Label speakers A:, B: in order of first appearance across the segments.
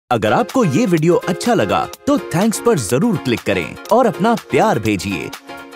A: अगर आपको ये वीडियो अच्छा लगा तो थैंक्स पर जरूर क्लिक करें और अपना प्यार भेजिए।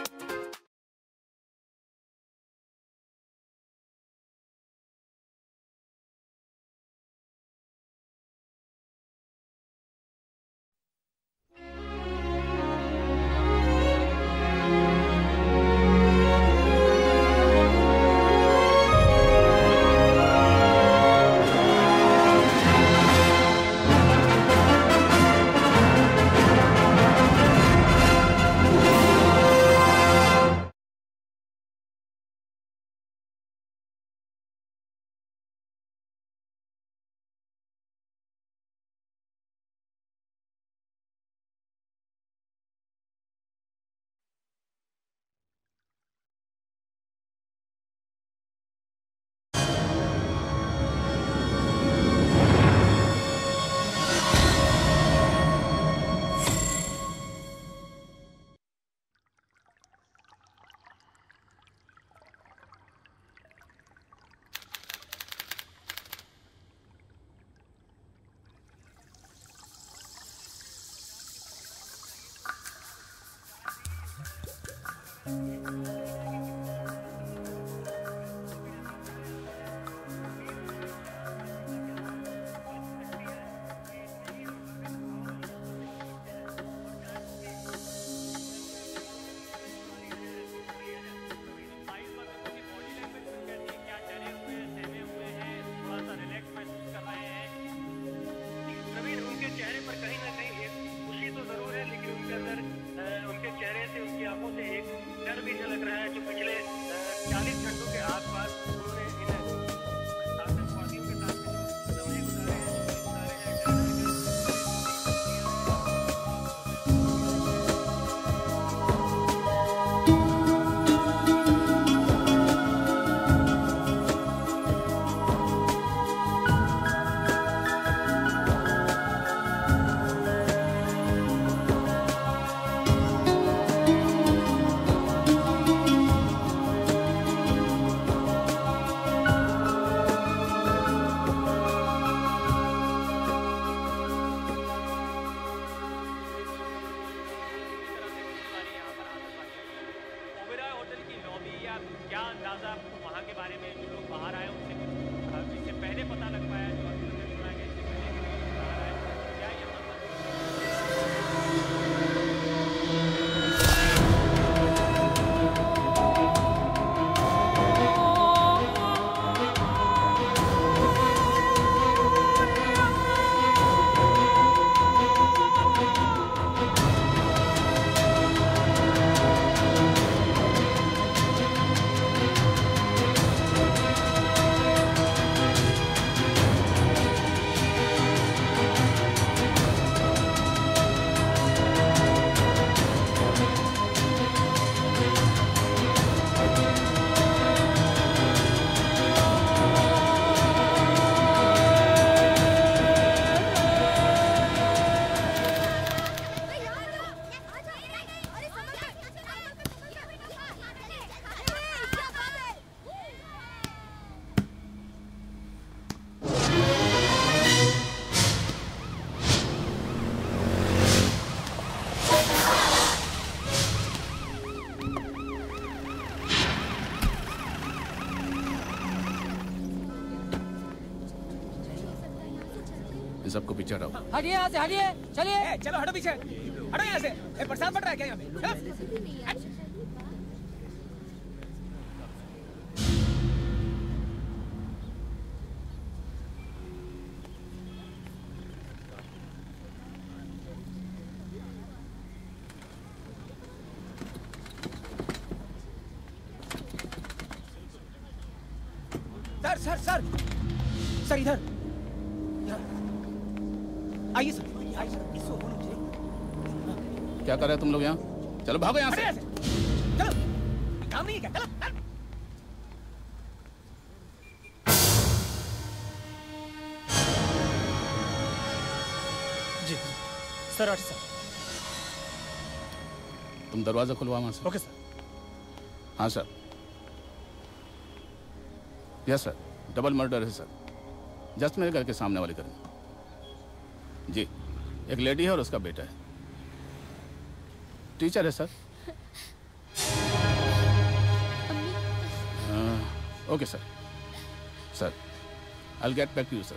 B: सबको पीछे हटाओ।
C: हटिए यहाँ से, हटिए, चलिए।
D: चलो हटो पीछे, हटो यहाँ से। बरसात पड़ रहा है क्या यहाँ पे? सर सर सर सर इधर आइए सर, आइए सर। इसको बोलो मुझे।
B: क्या कर रहे हो तुम लोग यहाँ? चलो भागो यहाँ से।
D: चलो, काम नहीं है क्या? चलो। जी सर, आठ सर।
B: तुम दरवाजा खुलवा वहाँ से।
D: Okay sir.
B: हाँ sir. Yes sir, double murder है सर। जस्ट मेरे घर के सामने वाले घर में। जी, एक लेडी है और उसका बेटा है। टीचर है sir. Okay sir. Sir, I'll get back to you, sir.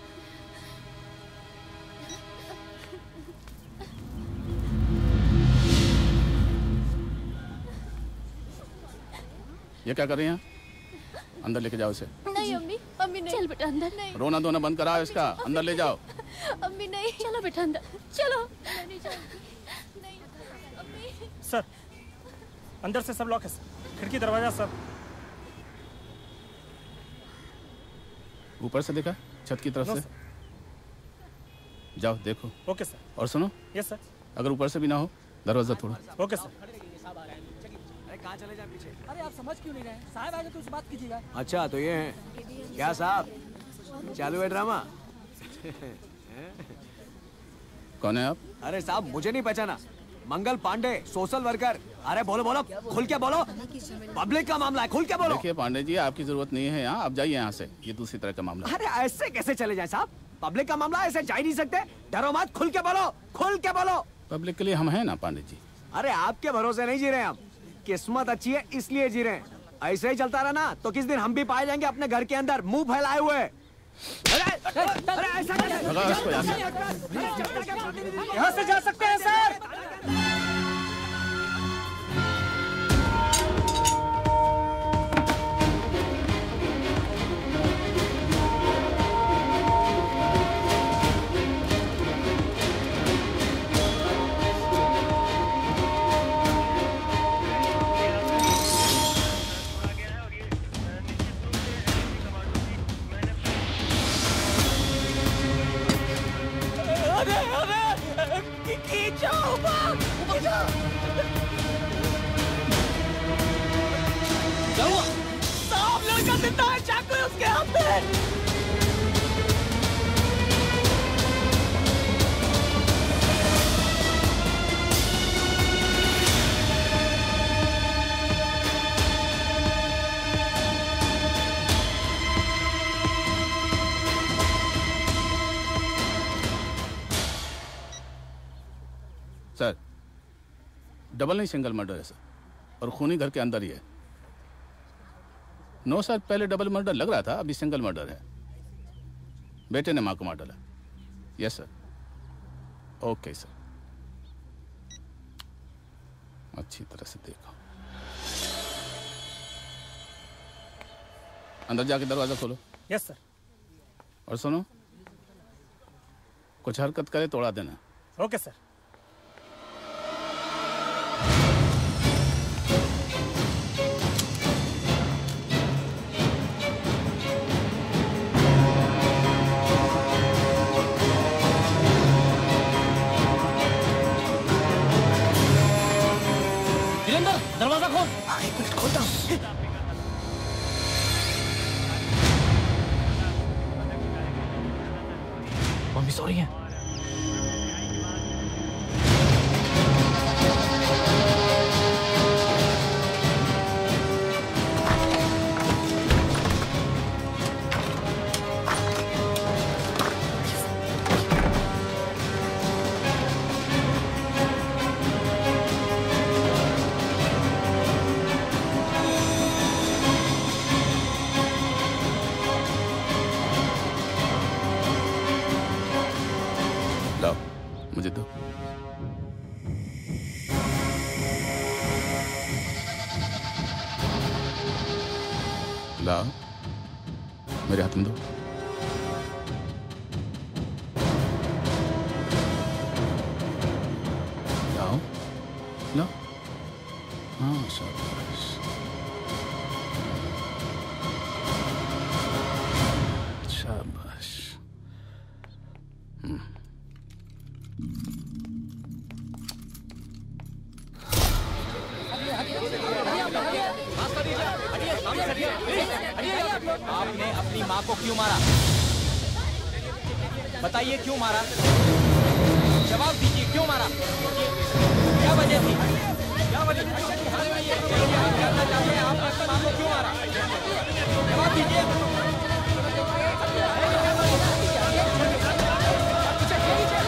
B: ये क्या कर रही हैं? अंदर लेके जाओ इसे।
E: नहीं अम्मी, अम्मी नहीं। चल बेटा अंदर। नहीं
B: रोना धोना बंद करा इसका, अंदर ले जाओ।
E: अम्मी नहीं। चलो बेटा अंदर चलो। मैं नहीं जाऊंगी। नहीं अम्मी।
D: सर, अंदर से सब लॉक है सर, खिड़की दरवाजा सब।
B: ऊपर से देखा, छत की तरफ से? जाओ देखो।
D: Okay sir.
B: और सुनो।
D: Yes sir.
B: अगर ऊपर से भी ना हो, दरवाजा तोड़ो।
D: Okay sir.
F: अरे कहाँ चले जाए पीछे?
C: अरे आप समझ क्यों नहीं रहे? साहब आएगा तो उससे बात कीजिएगा।
F: अच्छा तो ये है क्या साहब, चालू है ड्रामा?
B: कौन है आप?
F: अरे साहब मुझे नहीं पहचाना, मंगल पांडे, सोशल वर्कर। अरे बोलो बोलो, खुल के बोलो, पब्लिक का मामला है, खुल के बोलो।
B: देखिए पांडे जी, आपकी जरूरत नहीं है यहाँ, आप जाइए यहाँ से, ये दूसरी तरह का मामला है।
F: अरे ऐसे कैसे चले जाए साहब, पब्लिक का मामला, ऐसे जा ही नहीं सकते। डरो मत, खुल के बोलो, खुल के बोलो।
B: पब्लिक के लिए हम हैं ना पांडे जी।
F: अरे आपके भरोसे नहीं जी रहे हम, किस्मत अच्छी है इसलिए जी रहे हैं। ऐसे ही चलता रहा ना तो किस दिन हम भी पाए जाएंगे अपने घर के अंदर मुंह फैलाए हुए। अरे ऐसा
D: यहाँ से जा सकते हैं सर।
B: सर, डबल नहीं सिंगल मर्डर है सर, और खूनी घर के अंदर ही है। नो सर, पहले डबल मर्डर लग रहा था, अभी सिंगल मर्डर है। बेटे ने मां को मार डाला। Yes sir. ओके सर, अच्छी तरह से देखो। अंदर जाके दरवाजा खोलो।
D: Yes sir.
B: और सुनो, कुछ हरकत करे तोड़ा देना।
D: Okay sir.
C: दरवाजा खोल।
F: एक मिनट खोलता हूँ।
C: मम्मी सो रही है।
B: मुझे दो। लाओ, मेरे हाथ में दो। लाओ, लाओ। हाँ शाबाश। शाबाश।
G: आपने अपनी माँ को क्यों मारा? बताइए क्यों मारा? जवाब दीजिए, क्यों मारा? क्या वजह थी? क्या वजह थी? जानना चाहते हैं आपने अपनी माँ को क्यों मारा? जवाब दीजिए।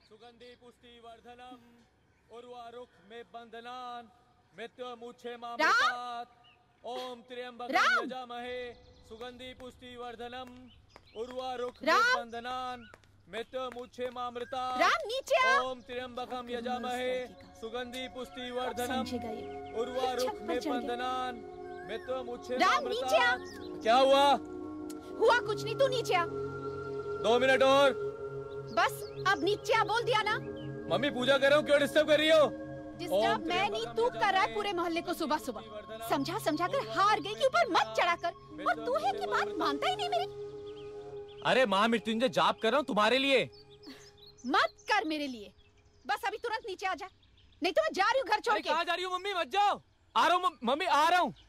G: सुगंधि पुष्टि वर्धनम उर्वारुक में बंधनान मृत्यु मुच्छे मामृतात् ओम त्र्यंबकं यजामहे सुगंधि पुष्टि वर्धनम उर्वारुक में बंधनान मृत्यु मुच्छे मामृतात् ओम त्र्यंबकं यजामहे सुगंधि पुष्टि वर्धनम उर्वारुक में बंधनान मृत्यु मुच्छे मामृतात्। क्या हुआ?
H: हुआ कुछ नहीं, तू नीचे आ।
G: 2 मिनट और
H: बस, अब नीचे आ, बोल दिया ना।
G: मम्मी पूजा कर रहा हूँ, क्यों डिस्टर्ब कर रही हो?
H: डिस्टर्ब मैं नहीं, तू कर रहा है पूरे मोहल्ले को सुबह सुबह। समझा समझा कर हार गई कि ऊपर मत चढ़ा कर, और तू है कि बात मानता ही नहीं मेरी।
G: अरे महामृत्युंजय जाप कर रहा हूँ तुम्हारे लिए।
H: मत कर मेरे लिए, बस अभी तुरंत नीचे आ जा, नहीं तो मैं जा रही हूँ घर छोड़ के।
G: कहाँ जा रही हूँ मम्मी? मत जाओ। आ रहा हूँ मम्मी, आ रहा हूँ।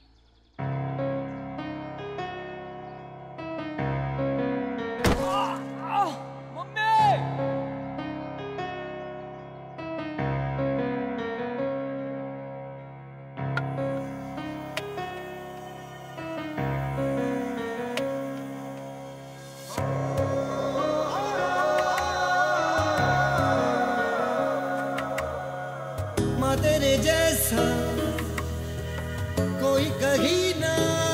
I: तेरे जैसा कोई कहीं ना,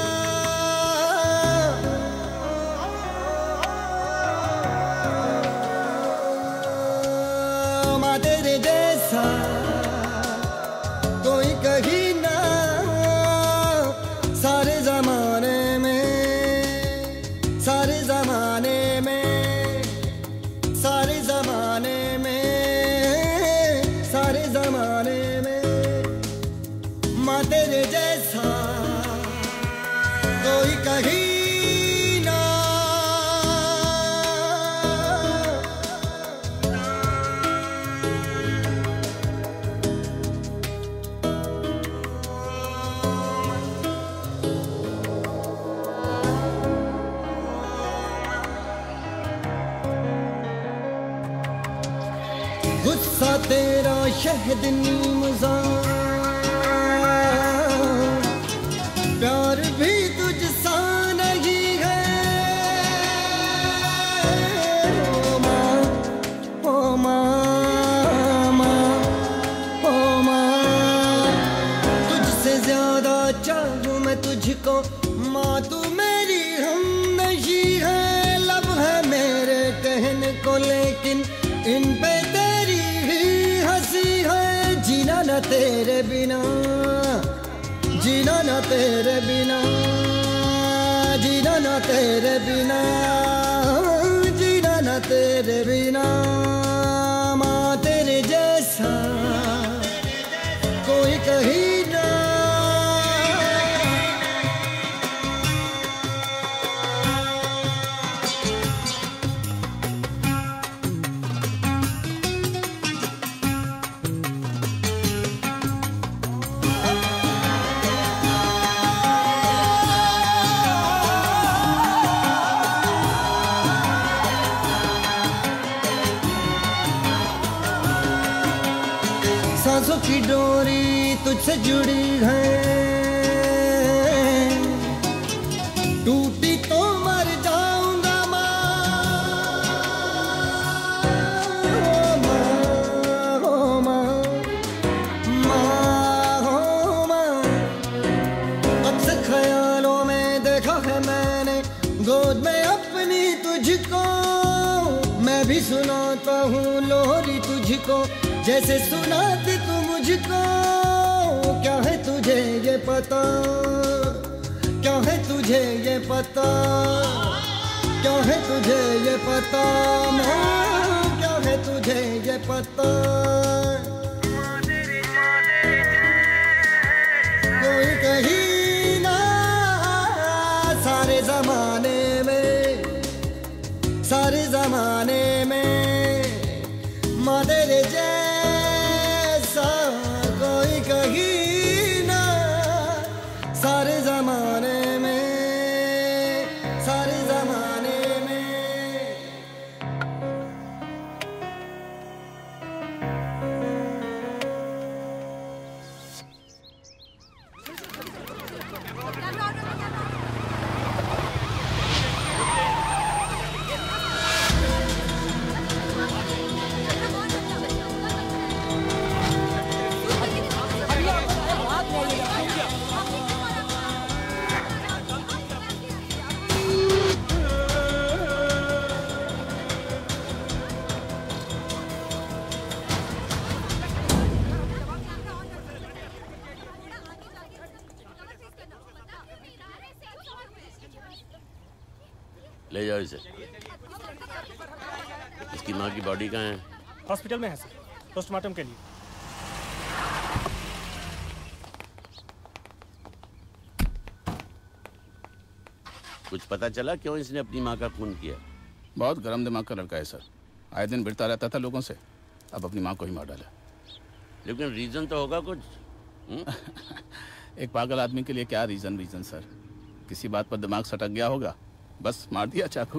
I: माँ तेरे जैसा कोई कहीं ना, सारे जमाने में, सारे जमाने में, सारे जमाने में, सारे जमाने में, माँ तेरे जैसा कोई कहीं ना। गुस्सा तेरा शहद नीमज़ार, प्यार भी तुझसा नहीं है। ओ माँ, ओ माँ, माँ, ओ माँ, तुझसे ज्यादा चाहूँ मैं तुझको माँ, तू मेरी हमनशी है। लब है मेरे कहने को लेकिन इन पे तेरी ही हंसी है। जीना न तेरे बिना, जीना न तेरे बिना, जीना न तेरे बिना, जीना न तेरे बिना, माँ तेरे जैसा कोई कहीं ना। सांसों की डोरी तुझसे जुड़ी है, टूटी तो मर जाऊंगा माँ। हो माँ, माँ हो माँ, अक्सर ख्यालों में देखा है मैंने गोद में अपनी तुझको। मैं भी सुनाता हूँ लोरी तुझको जैसे सुनाती तू मुझको। क्या है तुझे ये पता, क्या है तुझे ये पता, क्या है तुझे ये पता माँ, क्या है तुझे ये पता। कोई कहीं ना, सारे जमाने में, सारे जमाने में, माँ तेरे जैसा कोई कहीं ना, सारे जमाने में, सारे जमाने में।
J: ले जाओ इसे। इसकी माँ की बॉडी कहाँ है?
K: हॉस्पिटल में है सर, पोस्टमार्टम के लिए।
J: कुछ पता चला क्यों इसने अपनी माँ का खून किया?
B: बहुत गर्म दिमाग का लड़का है सर, आए दिन भिड़ता रहता था लोगों से, अब अपनी माँ को ही मार डाला।
J: लेकिन रीजन तो होगा कुछ।
B: एक पागल आदमी के लिए क्या रीजन सर, किसी बात पर दिमाग सटक गया होगा, बस मार दिया चाकू।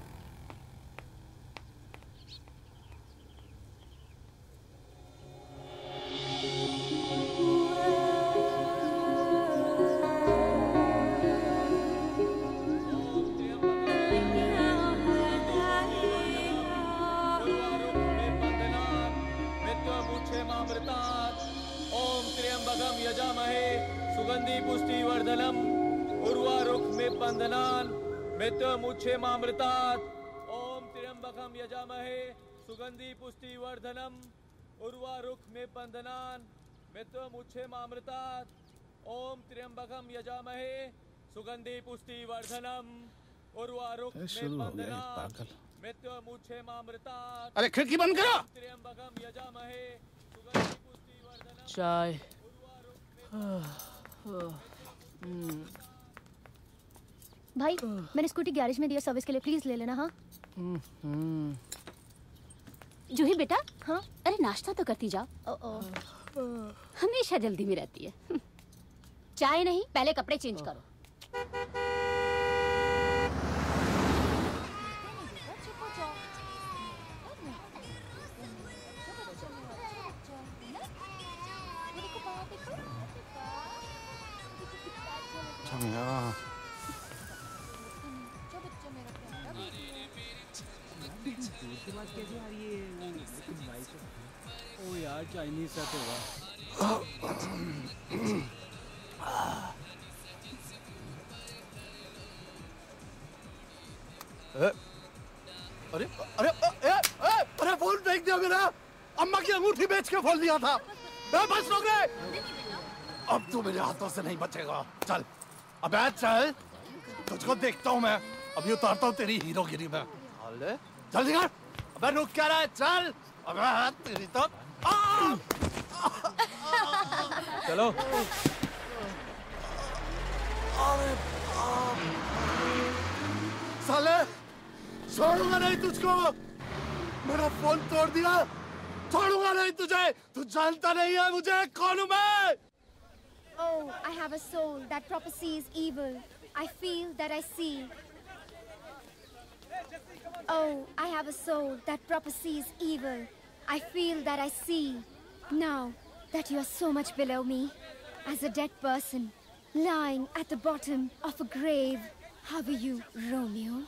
G: मुच्छेमामृतात् ओम त्र्यंबकम यजामहे सुगंधि पुष्टिवर्धनम उर्वारुक में बंधनान मुच्छेमामृतात् ओम त्र्यंबकम यजामहे सुगंधि पुष्टिवर्धनम उर्वारुक में बंधनान मुच्छेमामृतात्।
B: अरे खिड़की बंद करो।
G: त्र्यंबकम यजामहे सुगंधि पुष्टिवर्धनम।
C: चाय।
E: भाई मैंने स्कूटी गैरेज में दिया सर्विस के लिए, प्लीज ले लेना। हाँ जूही बेटा। हाँ अरे नाश्ता तो करती जाओ। हमेशा जल्दी में रहती है। चाय नहीं, पहले कपड़े चेंज करो।
F: ओ यार चाइनीज सा तो हुआ।
L: अरे अरे अरे फोन फेंक दिया मेरा। अम्मा की अंगूठी बेच के फोन लिया था। बस रोक रे। अब तू मेरे हाथों से नहीं बचेगा। चल अबे चल, तुझको देखता हूँ मैं। अभी उतारता हूँ तेरी हीरोगिरी में। जल्दी कर। अबे रुक क्या रहा है? चल। अबे तेरी तो
G: चलो।
L: अरे साले छोड़ूंगा नहीं तुझको। मेरा फोन तोड़ दिया, छोड़ूंगा नहीं तुझे। तू जानता नहीं है मुझे कौन हूँ मैं।
M: Oh, I have a soul that prophesies evil. I feel that I see. Oh, I have a soul that prophesies evil. I feel that I see. Now that you are so much below me, as a dead person, lying at the bottom of a grave, how are you, Romeo?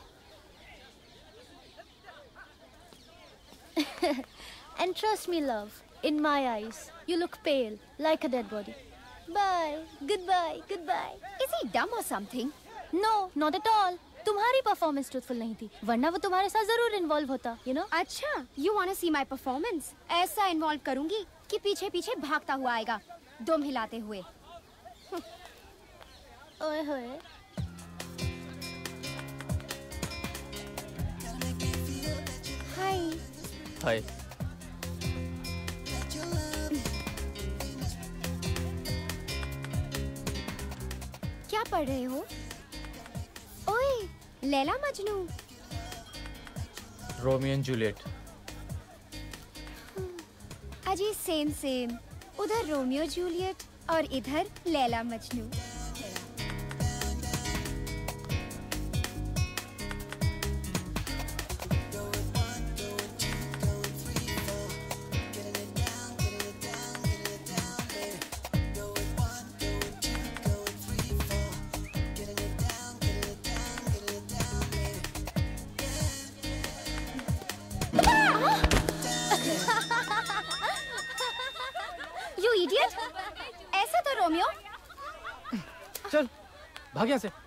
E: And trust me, love, in my eyes, you look pale, like a dead body. Bye, goodbye, goodbye.
M: Is he dumb or something?
E: No, not at all. तुम्हारी performance truthful नहीं थी, वरना वो तुम्हारे साथ जरूर involve होता, you know?
M: अच्छा, you wanna see my performance? ऐसा इन्वॉल्व करूंगी कि पीछे पीछे भागता हुआ आएगा, दुम हिलाते हुए।
E: ओए होए।
M: हाय।
G: हाय।
M: क्या पढ़ रहे हो? ओए, Laila Majnu.
G: Romeo and Juliet.
M: अजी सेम सेम, उधर रोमियो जूलियट और इधर लैला मजनू। You idiot! ऐसा तो रोमियो।
G: चल भाग यहाँ से।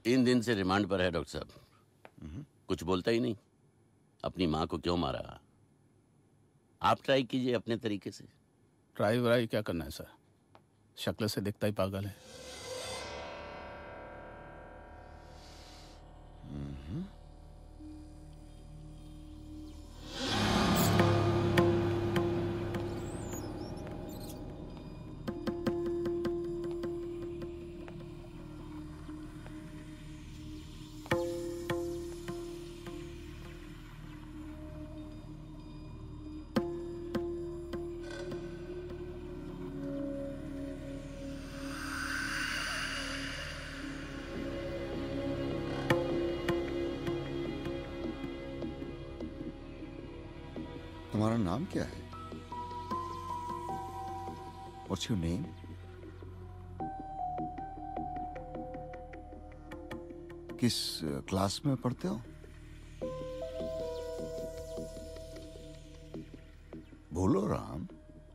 J: 3 दिन से रिमांड पर है डॉक्टर साहब। कुछ बोलता ही नहीं। अपनी माँ को क्यों मारा? आप ट्राई कीजिए अपने तरीके से।
B: ट्राई व्राई क्या करना है सर, शक्ल से दिखता ही पागल है।
N: तुम्हारा नाम क्या है? What's your name? किस क्लास में पढ़ते हो? बोलो राम।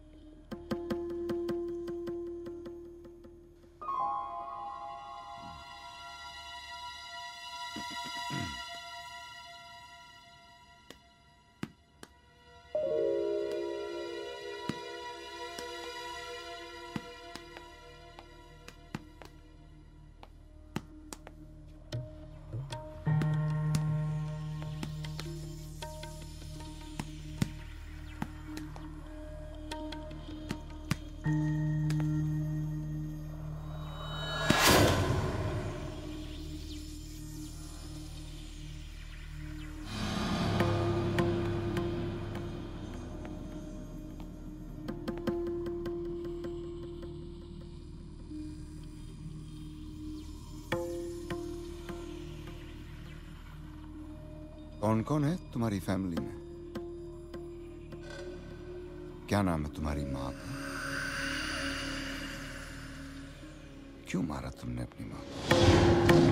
N: कौन कौन है तुम्हारी फैमिली में? क्या नाम है तुम्हारी माँ का? क्यों मारा तुमने अपनी माँ को?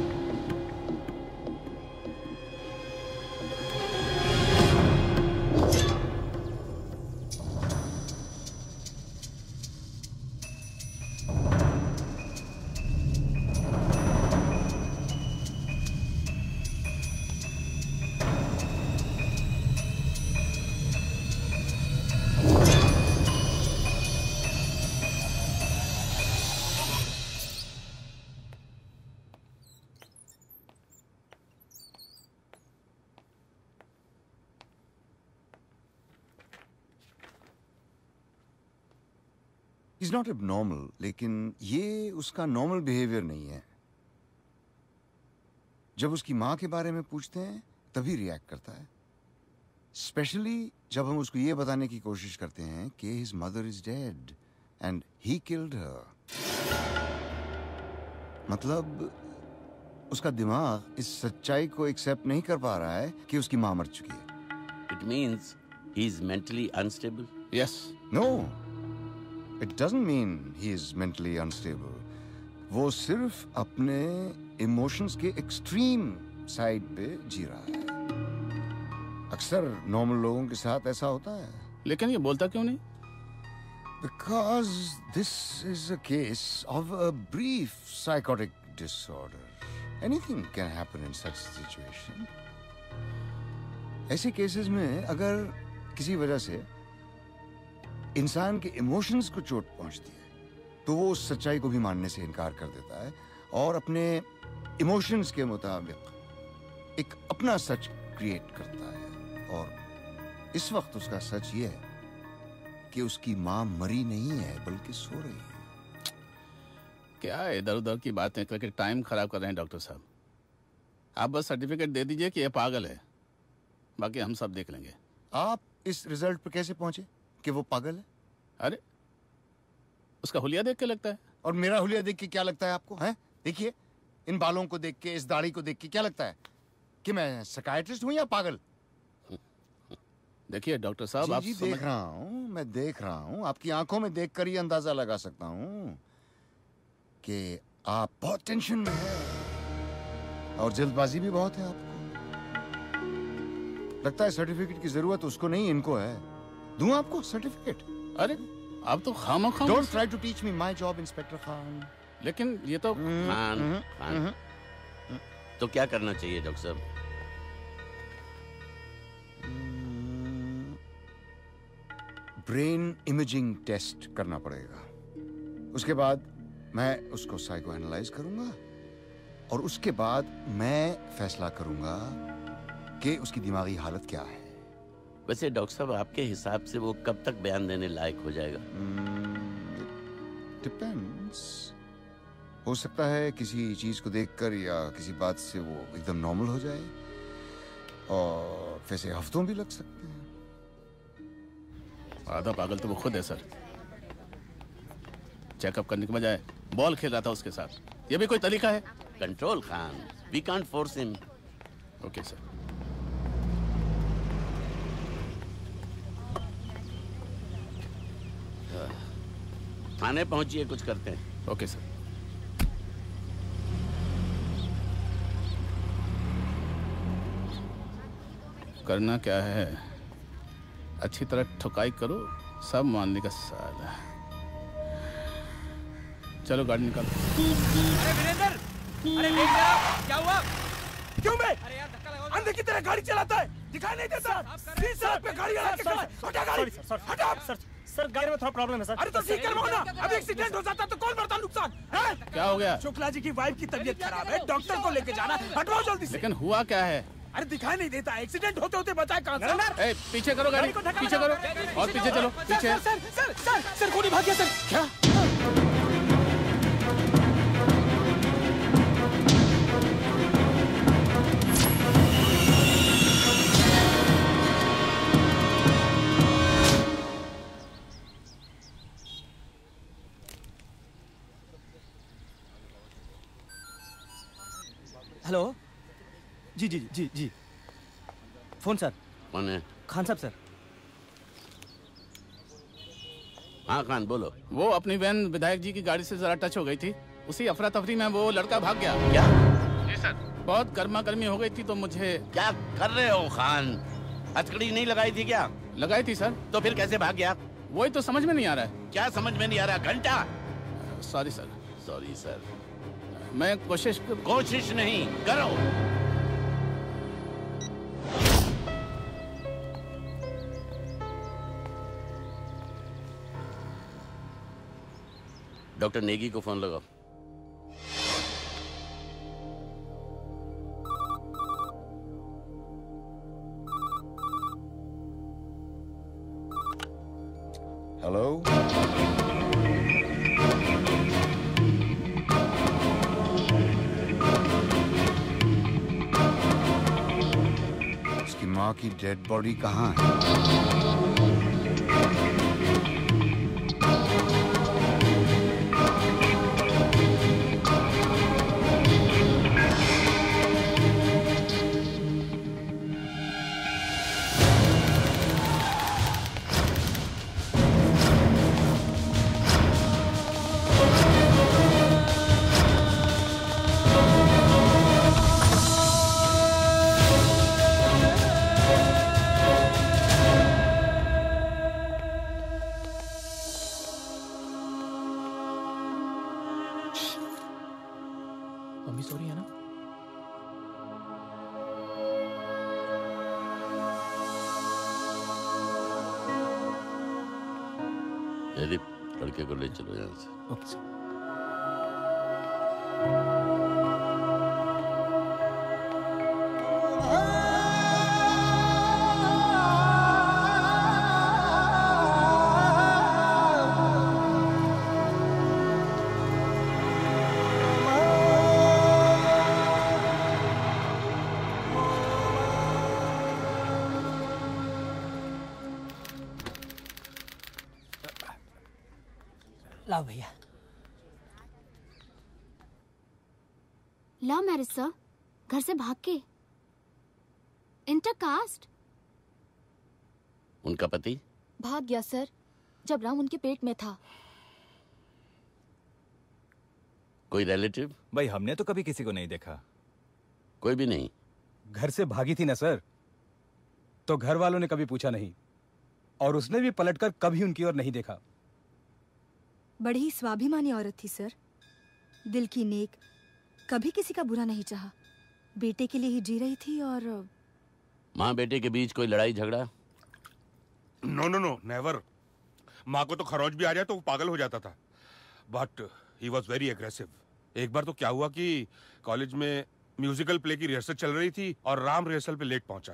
N: He's not abnormal, लेकिन ये उसका नॉर्मल बिहेवियर नहीं है। जब उसकी माँ के बारे में पूछते हैं तभी रिएक्ट करता है, स्पेशली जब हम उसको ये बताने की कोशिश करते हैं कि his mother is dead and he killed her। मतलब उसका दिमाग इस सच्चाई को एक्सेप्ट नहीं कर पा रहा है कि उसकी माँ मर चुकी है।
J: It means he is mentally unstable?
B: Yes.
N: No. It doesn't mean he is mentally unstable. वो सिर्फ अपने इमोशंस के एक्सट्रीम साइड पे जी रहा है। अक्सर नॉर्मल लोगों के साथ ऐसा होता है।
B: लेकिन ये बोलता क्यों नहीं?
N: Because this is a case of a brief psychotic disorder. Anything can happen in such situation. ऐसे केसेस में अगर किसी वजह से इंसान के इमोशंस को चोट पहुंचती है तो वो उस सच्चाई को भी मानने से इनकार कर देता है और अपने इमोशंस के मुताबिक एक अपना सच क्रिएट करता है। और इस वक्त उसका सच ये है कि उसकी माँ मरी नहीं है बल्कि सो रही है।
B: क्या इधर उधर की बातें करके टाइम खराब कर रहे हैं डॉक्टर साहब। आप बस सर्टिफिकेट दे दीजिए कि ये पागल है, बाकी हम सब देख लेंगे।
N: आप इस रिजल्ट पर कैसे पहुंचे कि वो पागल है?
B: अरे उसका हुलिया देख के लगता है।
N: और मेरा हुलिया देख के क्या लगता है आपको? हैं? देखिए, इन बालों को देख के, इस दाढ़ी को देख के क्या लगता है कि मैं साइकियाट्रिस्ट हूं या पागल?
B: देखिए डॉक्टर साहब, आप
N: देख रहा हूं, मैं देख रहा हूं, आपकी आंखों में देखकर ही अंदाजा लगा सकता हूं कि आप बहुत टेंशन में हैं और जल्दबाजी भी बहुत है आपको। लगता है सर्टिफिकेट की जरूरत उसको नहीं, इनको है। दूं आपको सर्टिफिकेट?
B: अरे आप तो खामोखा।
N: Don't try to teach me my job, inspector Khan.
B: लेकिन ये तो
J: खान तो क्या करना चाहिए डॉक्टर साहब?
N: ब्रेन इमेजिंग टेस्ट करना पड़ेगा। उसके बाद मैं उसको साइको एनालाइज करूंगा और उसके बाद मैं फैसला करूंगा कि उसकी दिमागी हालत क्या है।
J: वैसे डॉक्टर साहब, आपके हिसाब से वो कब तक बयान देने लायक हो जाएगा?
N: डिपेंड्स। हो सकता है किसी चीज को देखकर या किसी बात से वो एकदम नॉर्मल हो जाए, और वैसे हफ्तों भी लग सकते हैं।
B: आधा पागल तो वो खुद है सर। चेकअप करने के बजाय बॉल खेल रहा था उसके साथ। ये भी कोई तरीका है?
J: Control Khan, we can't force him.
B: Okay sir.
J: थाने पहुंचिए, कुछ करते हैं।
B: Okay sir. करना क्या है, अच्छी तरह ठुकाई करो, सब मानने का साल है। चलो गाड़ी निकालो।
G: अरे वीरेंद्र, अरे देख जरा, क्या हुआ?
L: क्यों बे?
G: अरे यार धक्का लगा।
L: अंधे की तरह गाड़ी चलाता है, दिखाई नहीं देता? 30 सड़क पे गाड़ी लगा के खड़ा है। हटा गाड़ी, हटा।
K: सर गाड़ी में थोड़ा प्रॉब्लम है सर।
L: अरे तो ठीक करवाओ ना, अभी एक्सीडेंट हो जाता तो कौन भरता नुकसान?
B: क्या हो गया?
L: शुक्ला जी की वाइफ की तबीयत खराब है, डॉक्टर को लेके जाना, हटवाओ जल्दी से।
B: लेकिन हुआ क्या है?
L: अरे दिखाई नहीं देता, एक्सीडेंट होते होते बचाए कहां से?
B: ए, पीछे करो गाड़ी, पीछे करो और पीछे चलो, पीछे।
L: सर गोली भाग गया सर। क्या?
C: हेलो। जी जी जी जी। Phone sir.
J: कौन है?
C: खान साहब सर।
J: हाँ खान बोलो।
B: वो अपनी वैन विधायक जी की गाड़ी से जरा टच हो गई थी, उसी अफरा तफरी में वो लड़का भाग गया।
J: क्या?
B: जी सर। बहुत गर्मा गर्मी हो गई थी तो मुझे।
J: क्या कर रहे हो खान? हथकड़ी नहीं लगाई थी क्या?
B: लगाई थी सर।
J: तो फिर कैसे भाग गया?
B: वही तो समझ में नहीं आ रहा है।
J: क्या समझ में नहीं आ रहा? घंटा।
B: Sorry sir.
J: Sorry sir.
B: मैं
J: कोशिश नहीं करो। डॉक्टर नेगी को फोन लगाओ।
N: हेलो। उसकी माँ की डेड बॉडी कहाँ है?
C: मम्मी सॉरी है ना?
J: लड़के को ले चलो यहाँ से।
C: Okay sir. लाओ भैया।
M: लव मैरिज सर, घर से भाग के। इंटरकास्ट।
J: उनका पति
O: भाग गया सर, जब राम उनके पेट में था।
J: कोई रिलेटिव?
P: भाई हमने तो कभी किसी को नहीं देखा।
J: कोई भी नहीं?
Q: घर से भागी थी ना सर, तो घर वालों ने कभी पूछा नहीं, और उसने भी पलटकर कभी उनकी ओर नहीं देखा।
O: बड़ी ही स्वाभिमानी औरत थी सर, दिल की नेक, कभी किसी का बुरा नहीं चाहा। बेटे के लिए ही जी रही थी और
J: माँ बेटे के बीच कोई लड़ाई झगड़ा?
R: No no no never. माँ को तो खरोच भी आ जाए तो वो पागल हो जाता था, but he was very aggressive. एक बार तो क्या हुआ कि कॉलेज में म्यूजिकल प्ले की रिहर्सल चल रही थी और राम रिहर्सल पे लेट पहुंचा।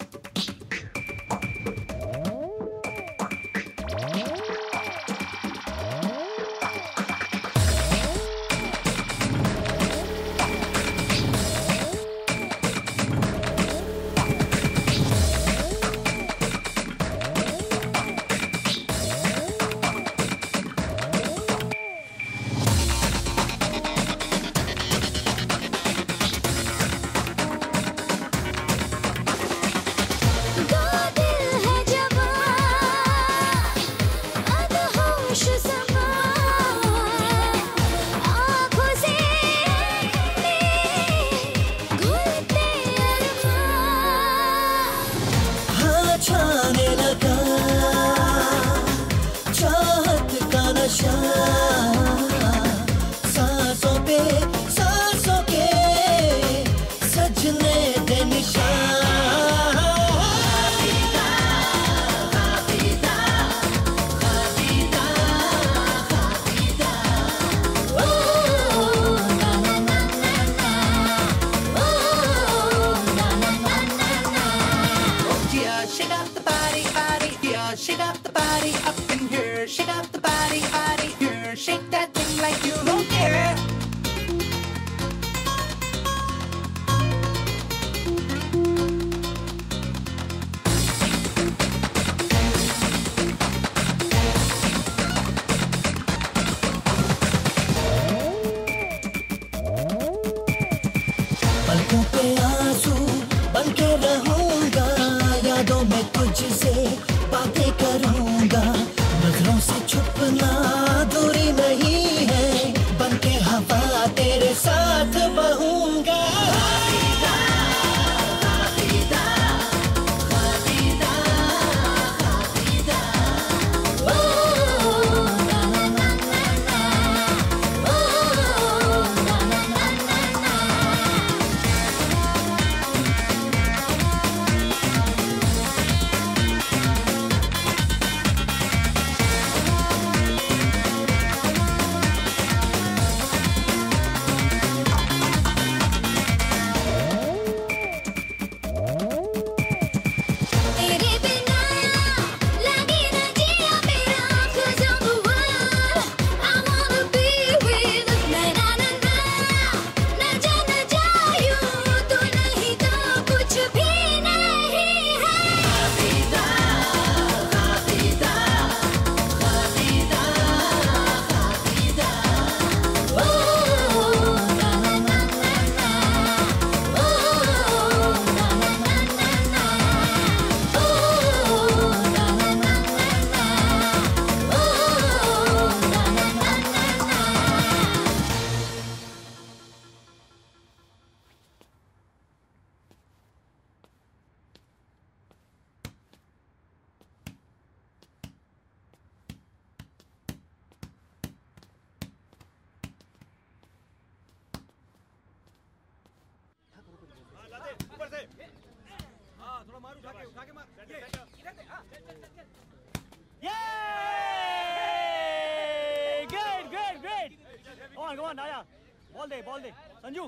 K: बॉल दे संजू,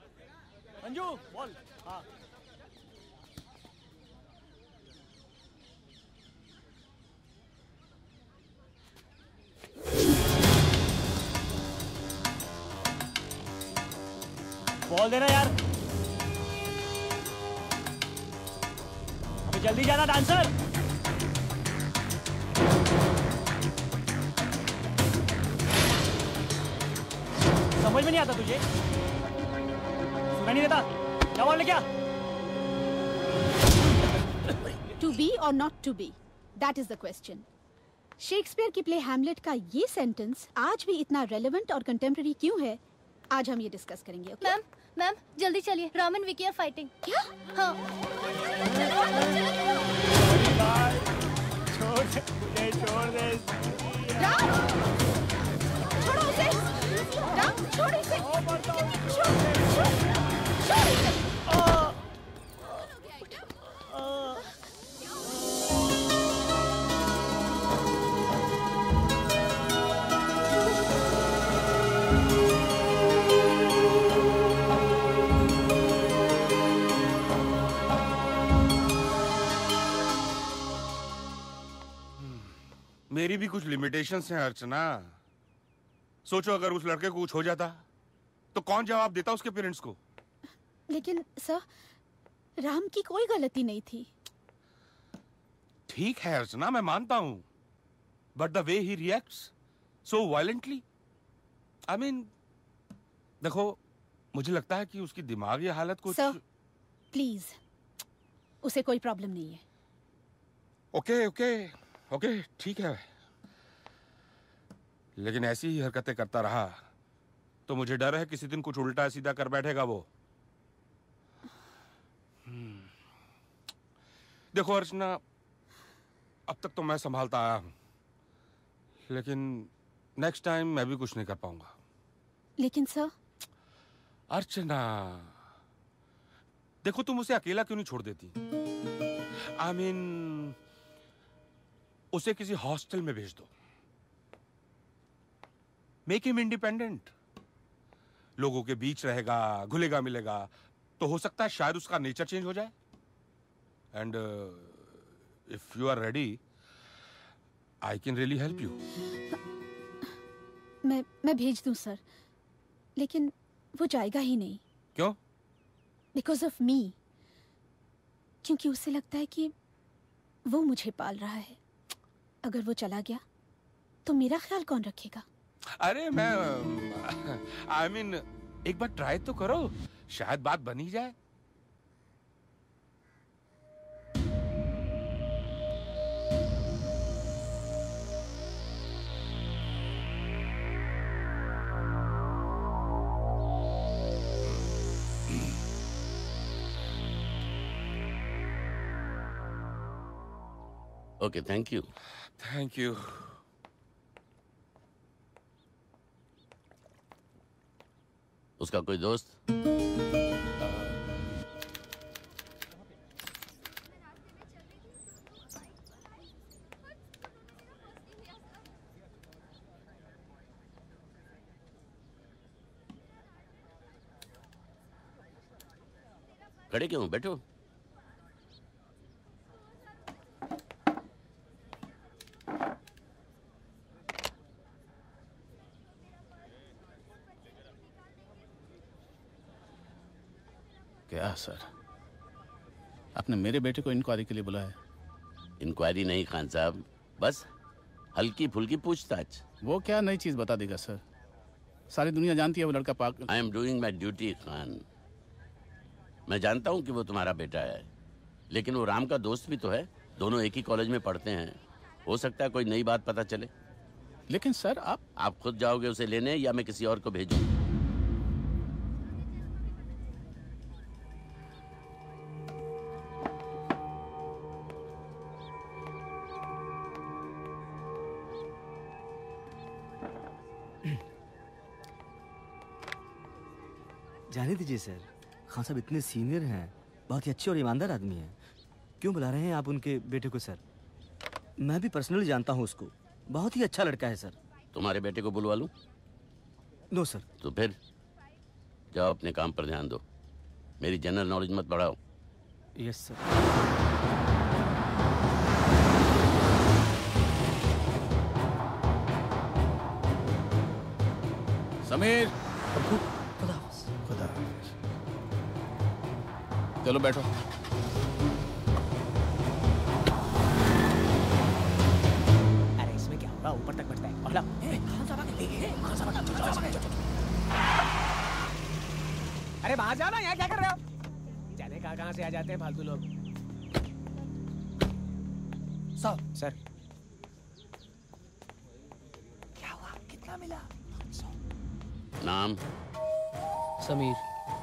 K: संजू बॉल। हाँ बॉल देना यार, अभी जल्दी जाना डांसर। समझ में नहीं आता तुझे, सुना नहीं देता, क्या बोल क्या?
H: To be or not to be, that is the question. Shakespeare की प्ले हैमलेट का ये सेंटेंस आज भी इतना रेलेवेंट और कंटेम्प्रेरी क्यों है, आज हम ये डिस्कस करेंगे।
E: मैम मैम जल्दी चलिए, Ram and Vicky are fighting.
H: क्या?
E: हाँ।
K: छोड़ दे, छोड़ दे।
H: राम, छोड़ो उसे। राम, छोड़ इसे। छोड़ इसे।
R: मेरी भी कुछ लिमिटेशंस हैं अर्चना। सोचो अगर उस लड़के को कुछ हो जाता तो कौन जवाब देता उसके पेरेंट्स को?
H: लेकिन सर, राम की कोई गलती नहीं थी।
R: ठीक है अर्चना, मैं मानता हूं, but the way he reacts so violently, I mean, देखो मुझे लगता है कि उसकी दिमागी हालत कुछ।
H: सर प्लीज, उसे कोई प्रॉब्लम नहीं है।
R: ओके ओके ओके ठीक है, लेकिन ऐसी ही हरकतें करता रहा तो मुझे डर है किसी दिन कुछ उल्टा सीधा कर बैठेगा वो। देखो अर्चना, अब तक तो मैं संभालता आया हूं, लेकिन नेक्स्ट टाइम मैं भी कुछ नहीं कर पाऊंगा।
H: लेकिन सर।
R: अर्चना देखो, तुम उसे अकेला क्यों नहीं छोड़ देती? आई मीन, उसे किसी हॉस्टल में भेज दो, मेक हिम इंडिपेंडेंट, लोगों के बीच रहेगा, घुलेगा मिलेगा, तो हो सकता है शायद उसका नेचर चेंज हो जाए। And if you are ready, I can really help you.
H: मैं भेज दूं सर, लेकिन वो जाएगा ही नहीं।
R: क्यों?
H: बिकॉज ऑफ मी, क्योंकि उसे लगता है कि वो मुझे पाल रहा है। अगर वो चला गया तो मेरा ख्याल कौन रखेगा?
R: अरे मैं आई मीन, एक बार ट्राई तो करो, शायद बात बन ही जाए।
J: Okay, thank you.
R: Thank you.
J: उसका कोई दोस्त? खड़े क्यों? बैठो।
B: क्या सर, आपने मेरे बेटे को इंक्वायरी के लिए बुलाया?
J: इंक्वायरी नहीं खान साहब, बस हल्की फुल्की पूछताछ।
B: वो क्या नई चीज बता देगा सर? सारी दुनिया जानती है वो लड़का पागल।
J: I am doing my duty Khan. मैं जानता हूं कि वो तुम्हारा बेटा है, लेकिन वो राम का दोस्त भी तो है, दोनों एक ही कॉलेज में पढ़ते हैं, हो सकता है कोई नई बात पता चले।
B: लेकिन सर आप
J: खुद जाओगे उसे लेने या मैं किसी और को भेजूं?
C: जाने दीजिए सर, खान साहब इतने सीनियर हैं, बहुत ही अच्छे और ईमानदार आदमी हैं। क्यों बुला रहे हैं आप उनके बेटे को सर? मैं भी पर्सनली जानता हूं उसको, बहुत ही अच्छा लड़का है सर।
J: तुम्हारे बेटे को बुलवा लूं?
C: No sir.
J: तो फिर जाओ अपने काम पर ध्यान दो, मेरी जनरल नॉलेज मत बढ़ाओ।
C: Yes sir.
B: समीर, चलो बैठो।
D: अरे इसमें क्या होगा, ऊपर तक बढ़ता है। अरे बाहर जाओ ना, यहाँ क्या कर रहे हो? जाने कहाँ से आ जाते हैं फालतू लोग। सर क्या हुआ, कितना मिला?
J: नाम?
S: समीर।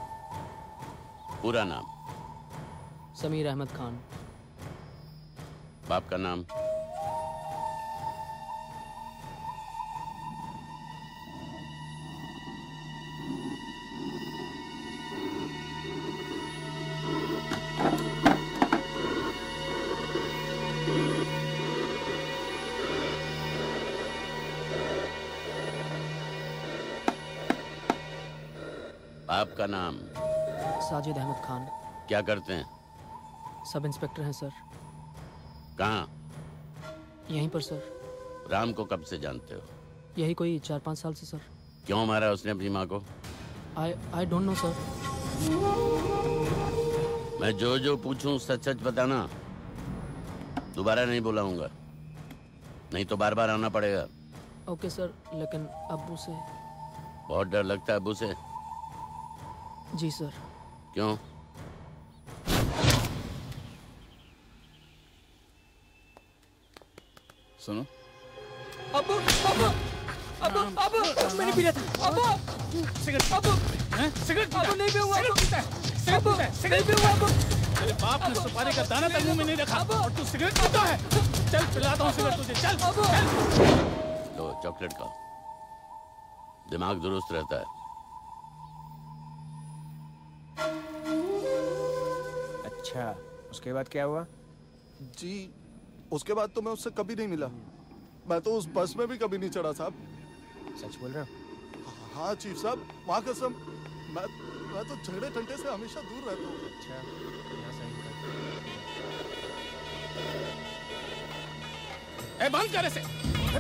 J: पूरा नाम?
S: समीर अहमद खान।
J: बाप का नाम? आपका नाम?
S: साजिद अहमद खान।
J: क्या करते हैं?
S: सब इंस्पेक्टर हैं सर।
J: कहाँ?
S: यहीं पर सर।
J: राम को कब से जानते हो?
S: यही कोई 4-5 साल से सर।
J: क्यों मारा उसने अपनी माँ को?
S: I don't know sir.
J: मैं जो पूछूं सच सच बताना। दोबारा नहीं बुलाऊंगा, नहीं तो बार बार आना पड़ेगा।
S: ओके सर, लेकिन अब्बू से
J: बहुत डर लगता है अब्बू से?
S: जी सर।
J: क्यों?
B: सुनो।
G: अब्बू अब्बू अब्बू अब्बू मैंने पी लिया था। अब्बू सिगरेट। अब्बू सिगरेट। अब्बू नहीं पीऊंगा। सिगरेट पीऊंगा। अब्बू
B: तेरे बाप ने सुपारी का दाना तक मुंह में नहीं रखा और तू सिगरेट पीता है। चल पिलाता हूँ सिगरेट तुझे। चल चल।
J: लो चॉकलेट खाओ, दिमाग दुरुस्त रहता है।
F: अच्छा, उसके बाद क्या हुआ?
L: जी उसके बाद तो मैं उससे कभी नहीं मिला। मैं तो उस बस में भी कभी नहीं चढ़ा साहब।
F: सच बोल रहे हो?
L: हाँ चीफ साहब, माँ कसम मैं तो झगड़े टंटे से हमेशा दूर रहता हूँ।
F: अच्छा,
B: बंद कर इसे।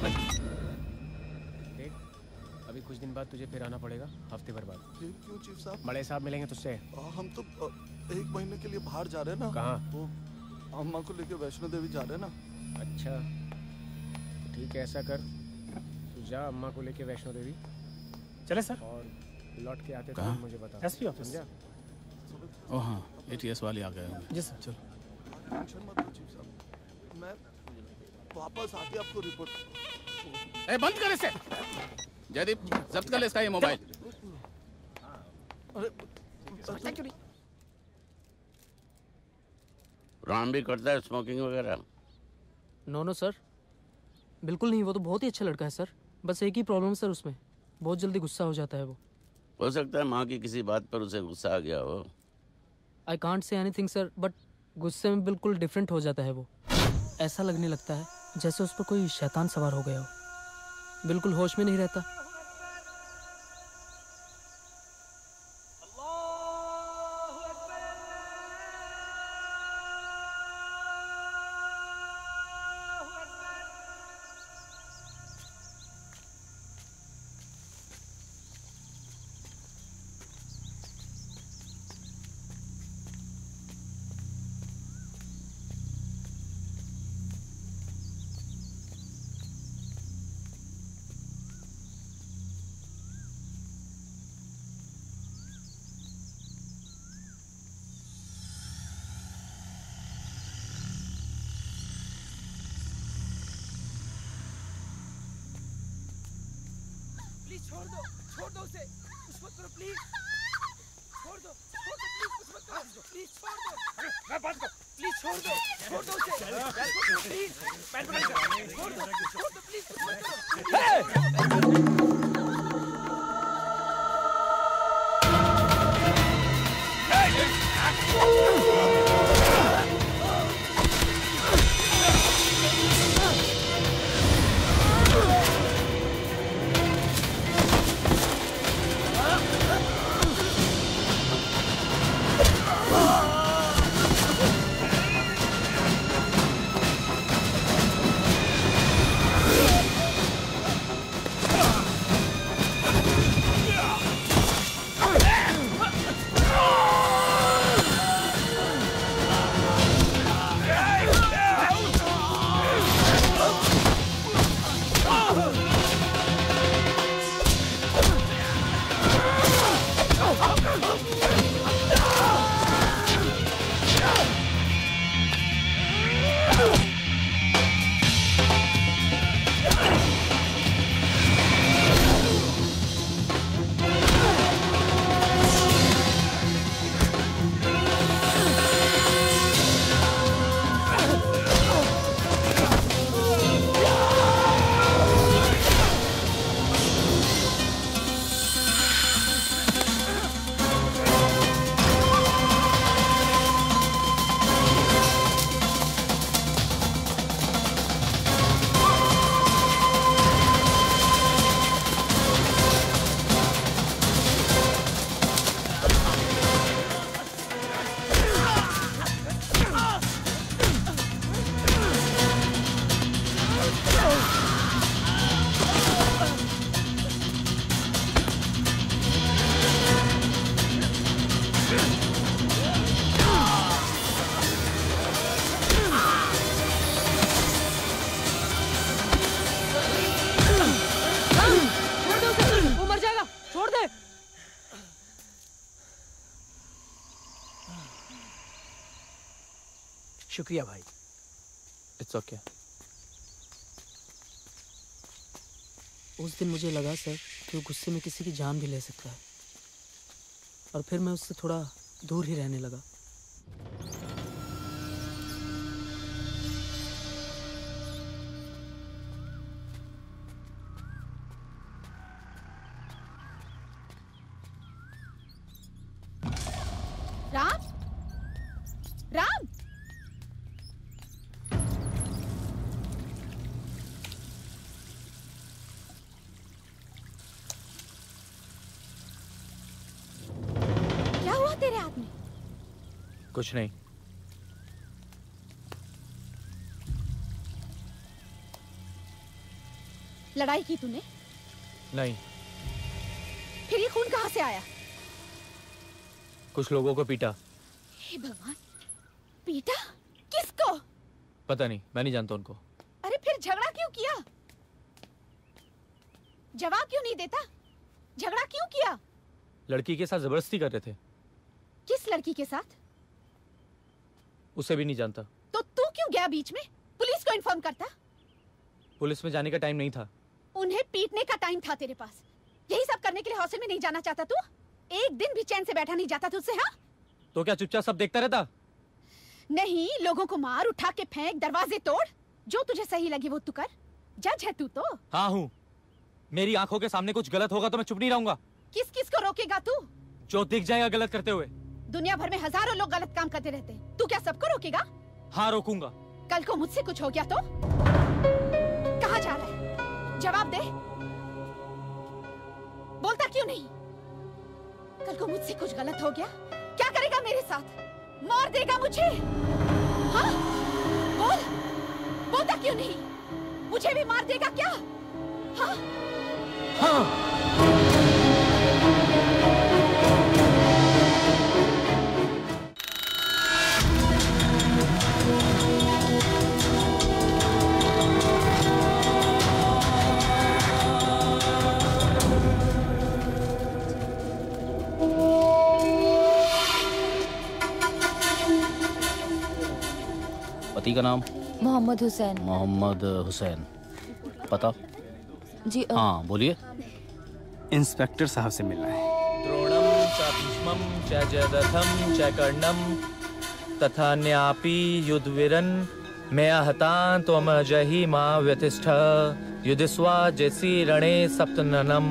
F: देख, अभी कुछ दिन बाद तुझे फिर आना पड़ेगा, हफ्ते भर बाद।
L: क्यों चीफ साहब?
F: बड़े साहब मिलेंगे तुझसे।
L: हम तो 1 महीने के लिए बाहर जा रहे हैं ना।
F: कहाँ?
L: वो अम्मा को लेके वैष्णो देवी जा रहे हैं ना।
F: अच्छा ठीक है, ऐसा कर, तू जा अम्मा को लेके वैष्णो देवी।
K: चले सर।
F: और लौट के आते तो मुझे बता।
K: SP office.
F: समझा?
B: ओ हाँ, ATS वाले आ गए होंगे।
K: जी सर।
B: चल।
L: टेंशन मत लो चीफ साहब, मैं वापस आके आपको रिपोर्ट।
B: बंद कर इसे। जयदीप जब्त कर ले इसका ये मोबाइल।
J: राम भी करता है स्मोकिंग वगैरह?
S: नो सर, बिल्कुल नहीं। वो तो बहुत ही अच्छा लड़का है सर। बस एक ही प्रॉब्लम सर, उसमें बहुत जल्दी गुस्सा हो जाता है वो।
J: हो सकता है माँ की किसी बात पर उसे गुस्सा आ गया हो।
S: I can't say anything sir, but गुस्से में बिल्कुल डिफरेंट हो जाता है वो। ऐसा लगने लगता है जैसे उस पर कोई शैतान सवार हो गया हो। बिल्कुल होश में नहीं रहता।
G: छोड़ दो उसे, कुछ मत करो प्लीज। छोड़ दो प्लीज, कुछ मत करो प्लीज, छोड़ दो। मैं बात कर प्लीज, छोड़ दो उसे प्लीज। छोड़ दो प्लीज, कुछ मत करो।
D: शुक्रिया भाई।
S: It's okay. उस दिन मुझे लगा सर कि वो गुस्से में किसी की जान भी ले सकता है, और फिर मैं उससे थोड़ा दूर ही रहने लगा।
H: राम, राम, क्या हुआ तेरे हाथ में?
P: कुछ नहीं।
H: लड़ाई की तूने?
P: नहीं,
H: फिर ये खून कहाँ से आया?
P: कुछ लोगों को पीटा।
H: हे भगवान, पीटा? किसको?
P: पता नहीं, मैं नहीं जानता उनको।
H: अरे फिर झगड़ा क्यों किया? जवाब क्यों नहीं देता? झगड़ा क्यों किया?
P: लड़की के साथ जबरदस्ती कर रहे थे।
H: किस लड़की के साथ?
P: उसे भी नहीं जानता।
H: तो तू क्यों गया बीच में? पुलिस को इन्फॉर्म करता।
P: पुलिस में जाने का टाइम नहीं था।
H: उन्हें पीटने का टाइम था तेरे पास। यही सब करने के लिए हॉस्टल में नहीं जाना चाहता तू? एक दिन भी चैन से बैठा नहीं जाता तुझसे? हाँ,
P: तो क्या चुपचाप सब देखता रहता?
H: नहीं, लोगों को मार, उठा के फेंक, दरवाजे तोड़, जो तुझे सही लगे वो तू कर। जज है तू तो।
P: हाँ हूँ। मेरी आंखों के सामने कुछ गलत होगा तो मैं चुप नहीं रहूंगा।
H: किस किस को रोकेगा तू?
P: जो दिख जाएगा गलत करते हुए।
H: दुनिया भर में हजारों लोग गलत काम करते रहते हैं, तू क्या सबको रोकेगा?
P: हाँ, रोकूंगा।
H: कल को मुझसे कुछ हो गया तो? कहाँ जा रहा है? जवाब दे। बोलता क्यों नहीं? कल को मुझसे कुछ गलत हो गया, क्या करेगा मेरे साथ? मार देगा मुझे? हाँ? बोल, बोलता क्यों नहीं? मुझे भी मार देगा क्या? हाँ?
P: हाँ।
T: पति का नाम?
O: मोहम्मद हुसैन।
T: मोहम्मद हुसैन। पता?
O: जी
T: हाँ, बोलिए।
D: इंस्पेक्टर साहब से मिलना है।
P: द्रोणम च भीष्मम च जयद्रथम च कर्णम तथा न्यापी युद्धवीरन मैं हतान त्वम जहि मां व्यतिष्ठ युधिस्वा जैसी रणे सप्तननम।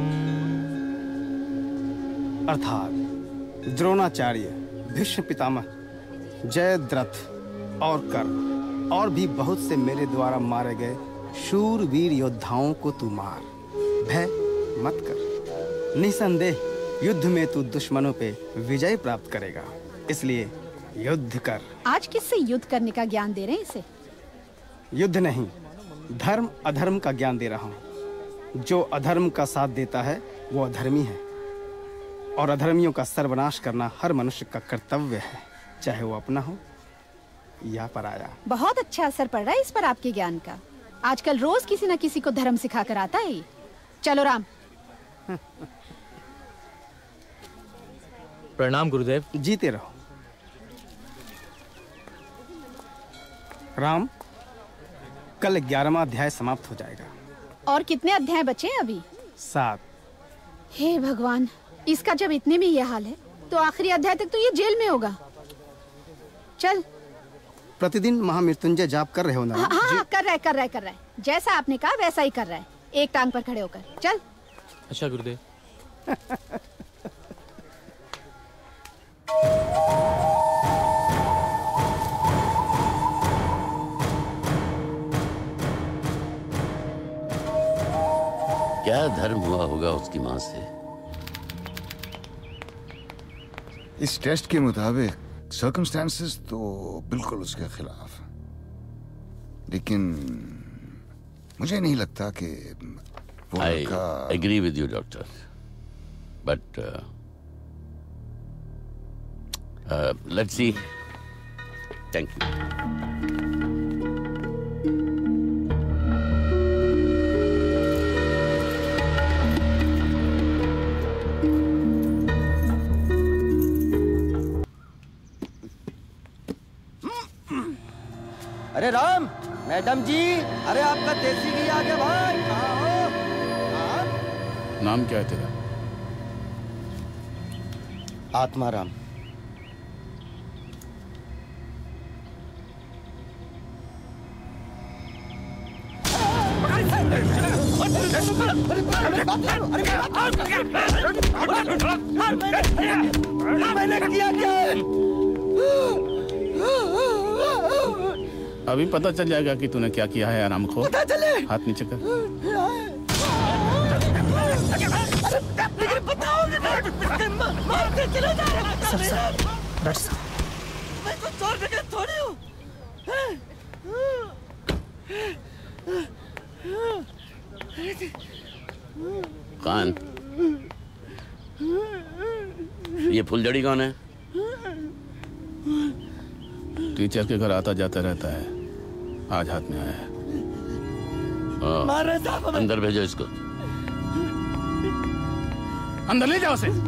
D: अर्थात द्रोणाचार्य, भीष्म पितामह, जयद्रथ और कर्ण और भी बहुत से मेरे द्वारा मारे गए शूरवीर योद्धाओं को तू मार, भय मत कर। निसंदेह युद्ध में तू दुश्मनों पे विजय प्राप्त करेगा, इसलिए युद्ध कर।
H: आज किससे युद्ध करने का ज्ञान दे रहे हैं इसे?
D: युद्ध नहीं, धर्म अधर्म का ज्ञान दे रहा हूँ। जो अधर्म का साथ देता है वो अधर्मी है, और अधर्मियों का सर्वनाश करना हर मनुष्य का कर्तव्य है, चाहे वो अपना हो या पराया।
H: बहुत अच्छा असर पड़ रहा है इस पर आपके ज्ञान का। आजकल रोज किसी न किसी को धर्म सिखा कर आता है। चलो राम।
P: प्रणाम गुरुदेव।
D: जीते रहो। राम, कल 11वां अध्याय समाप्त हो जाएगा।
H: और कितने अध्याय बचे हैं अभी?
D: 7।
H: हे भगवान, इसका जब इतने में ये हाल है तो आखिरी अध्याय तक तो ये जेल में होगा। चल।
D: प्रतिदिन महामृत्युंजय जाप कर रहे हो ना?
H: हाँ, हाँ, कर रहा है। जैसा आपने कहा वैसा ही कर रहा है, एक टांग पर खड़े होकर। चल।
P: अच्छा गुरुदेव।
J: क्या धर्म हुआ होगा उसकी मां से?
N: इस टेस्ट के मुताबिक सर्कमस्टेंसेस तो बिल्कुल उसके खिलाफ, लेकिन मुझे नहीं लगता कि वो
J: I
N: लड़का।
J: agree with you, doctor. But let's see. Thank you.
I: अरे राम, मैडम जी, अरे आपका देसी घी आ गया भाई। कहाँ हो?
B: नाम क्या है तेरा?
I: आत्माराम। मैंने किया क्या?
B: अभी पता चल जाएगा कि तूने क्या किया है आराम खो।
I: पता चले।
B: हाथ नीचे कर।
I: मैं तो चोर डकैत थोड़ी हूँ।
J: खान, ये फुलझड़ी कौन है?
B: टीचर के घर आता जाता रहता है, आज हाथ में आया है।
J: अंदर भेजो इसको।
B: अंदर ले जाओ उसे।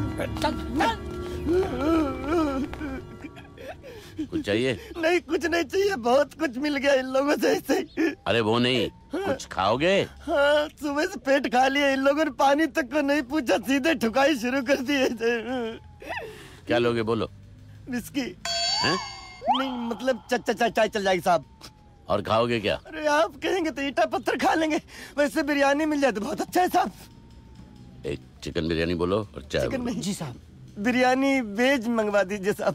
J: कुछ चाहिए?
I: नहीं, कुछ नहीं चाहिए, बहुत कुछ मिल गया इन लोगों से ऐसे।
J: अरे वो नहीं, कुछ खाओगे?
I: हाँ, सुबह से पेट खा लिया, इन लोगों ने पानी तक को नहीं पूछा, सीधे ठुकाई शुरू कर दी।
J: क्या लोगे बोलो?
I: विस्की।
J: हैं?
I: नहीं मतलब चाय चल जाएगी साहब।
J: और खाओगे क्या?
I: अरे आप कहेंगे तो ईटा पत्थर खा लेंगे, वैसे बिरयानी मिल जाए तो बहुत अच्छा है साहब।
J: एक चिकन बिरयानी बोलो और चाय
I: चिकन
J: बोलो।
I: नहीं जी साहब, बिरयानी वेज मंगवा दीजिए साहब।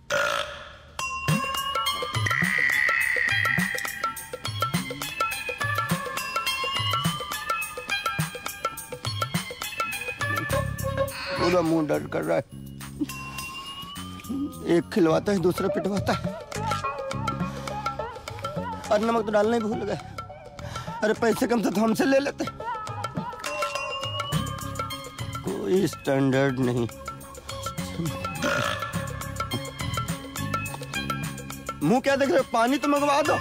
I: पूरा मुंह दर्द कर रहा है, एक खिलवाता है दूसरा पिटवाता है, और नमक तो डालना ही भूल गए। अरे पैसे कम से तो हमसे ले लेते, कोई स्टैंडर्ड नहीं। मुंह क्या देख रहे हो, पानी तो मंगवा दो।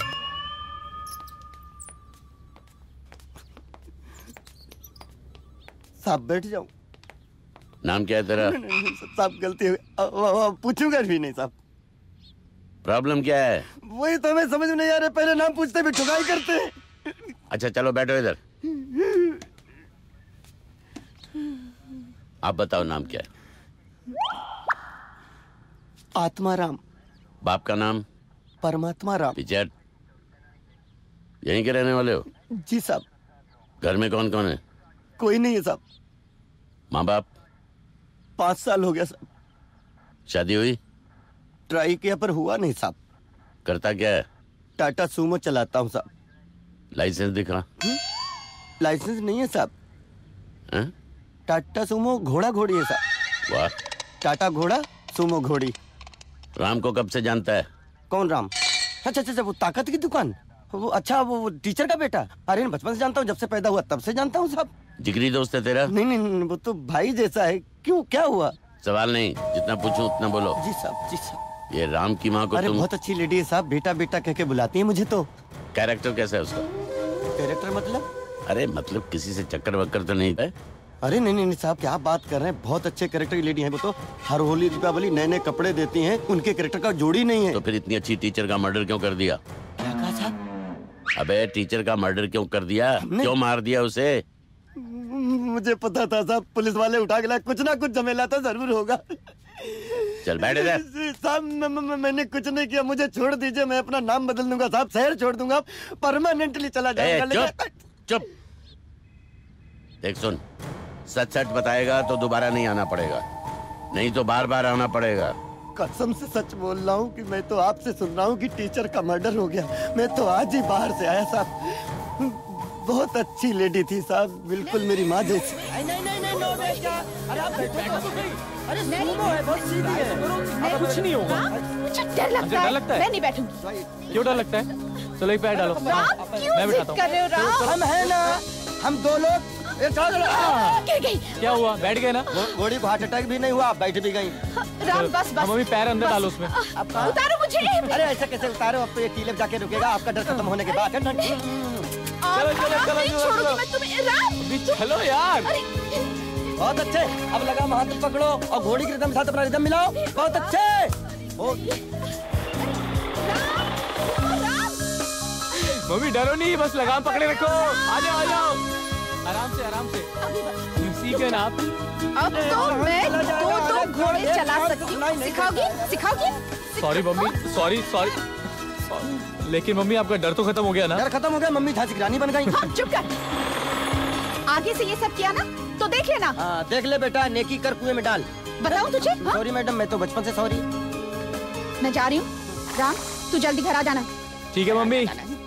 I: साहब बैठ जाऊं?
J: नाम क्या है तेरा?
I: साहब गलती हुई, पूछूंगा भी नहीं साहब।
J: प्रॉब्लम क्या है?
I: वही तो हमें समझ में नहीं आ रहा, पहले नाम पूछते भी ठुकाई करते हैं।
J: अच्छा चलो बैठो इधर। आप बताओ नाम क्या है?
I: आत्माराम।
J: बाप का नाम?
I: परमात्मा राम।
J: पिचर, यहीं के रहने वाले हो?
I: जी साहब।
J: घर में कौन कौन है?
I: कोई नहीं है साहब।
J: माँ बाप?
I: 5 साल हो गया साहब।
J: शादी हुई?
I: ट्राई किया पर हुआ नहीं साहब।
J: करता क्या है?
I: टाटा सूमो चलाता हूँ साहब।
J: लाइसेंस दिखा।
I: लाइसेंस नहीं है साहब।
J: हैं?
I: टाटा सूमो घोड़ा घोड़ी है साहब।
J: वाह।
I: टाटा घोड़ा सूमो घोड़ी।
J: राम को कब से जानता है?
I: कौन राम? अच्छा, वो ताकत की दुकान, वो अच्छा वो टीचर का बेटा। अरे बचपन से जानता हूँ, जब से पैदा हुआ तब से जानता हूँ साहब।
J: जिगरी दोस्त है तेरा?
I: नहीं, वो तो भाई जैसा है। क्यों, क्या हुआ?
J: सवाल नहीं, जितना पूछूं उतना बोलो।
I: जी साहब, जी साहब।
J: ये राम की माँ को
I: अरे
J: तुम...
I: बहुत अच्छी लेडी है साहब, बेटा बेटा कह के बुलाती है मुझे तो।
J: कैरेक्टर कैसा है उसका?
I: कैरेक्टर मतलब?
J: अरे मतलब किसी से चक्कर वक्कर तो नहीं है?
I: अरे नहीं साहब, क्या बात कर रहे हैं, बहुत अच्छे कैरेक्टर की लेडी है वो तो। हर होली दीपावली नए नए कपड़े देती हैं, उनके कैरेक्टर का जोड़ी नहीं है।
J: तो फिर इतनी अच्छी टीचर का मर्डर क्यों कर दिया?
I: क्या कहा साहब?
J: अबे टीचर का मर्डर क्यों कर दिया? क्यों मार दिया उसे?
I: मुझे पता था साहब, पुलिस वाले उठा के लाए, कुछ ना कुछ झमेला तो जरूर होगा।
J: चल बैठ इधर।
I: साहब मैंने कुछ नहीं किया, मुझे छोड़ दीजिए, मैं अपना नाम बदल दूंगा साहब, शहर छोड़ दूंगा, परमानेंटली चला जाऊंगा।
J: चुप। देख सुन, सच बताएगा तो दोबारा नहीं आना पड़ेगा, नहीं तो बार बार आना पड़ेगा।
I: कसम से सच बोल रहा हूँ कि मैं तो आपसे सुन रहा हूँ कि टीचर का मर्डर हो गया। मैं तो आज ही बाहर से आया साहब, बहुत अच्छी लेडी थी साहब, बिल्कुल मेरी माँ जैसी। नहीं, नो बेटा, अरे आप बैठो। अरे सुनो है, बहुत सीधी है।
S: कुछ नहीं होगा।
H: मुझे डर लगता है, मैं नहीं बैठूंगी।
S: क्यों डर लगता है? चलो एक पैर डालो।
H: राम, क्यों
S: मैं
H: जिद
S: बिठाता हूँ।
H: कर रहे हो राम?
I: हम है ना, हम 2 लोग।
H: गिर गई।
S: क्या हुआ, बैठ गए ना?
I: घोड़ी को हार्ट अटैक भी नहीं हुआ, आप बैठ भी गई।
H: राम बस।
S: हम अभी पैर अंदर डालो उसमें।
H: उतारो मुझे।
I: अरे ऐसा कैसे उतारो, अब तो ये कीलेब जाके रुकेगा, आपका डर खत्म होने के बाद।
S: चलो चलो यार।
I: बहुत अच्छे, अब लगाम हाथ में पकड़ो और घोड़ी के रिदम के साथ अपना रिदम मिलाओ। बहुत अच्छे।
P: मम्मी डरो नहीं, बस लगाम पकड़े रखो। आ जाओ आ जाओ, आराम से आराम से। You see can आप?
H: अब तो मैं दो घोड़े चला सकती हूँ। सिखाओगी?
P: Sorry mummy, sorry sorry. लेकिन मम्मी आपका डर तो खत्म हो गया ना?
C: डर खत्म हो गया, मम्मी झांसी की रानी बन गई।
H: हाँ, चुप कर। आगे से ये सब किया ना तो देख लेना।
C: देख ले बेटा, नेकी कर कुएं में डाल।
H: बताऊं तुझे?
C: सॉरी मैडम, मैं तो बचपन से सॉरी।
H: मैं जा रही हूँ। राम, तू जल्दी घर आ जाना।
P: ठीक है मम्मी।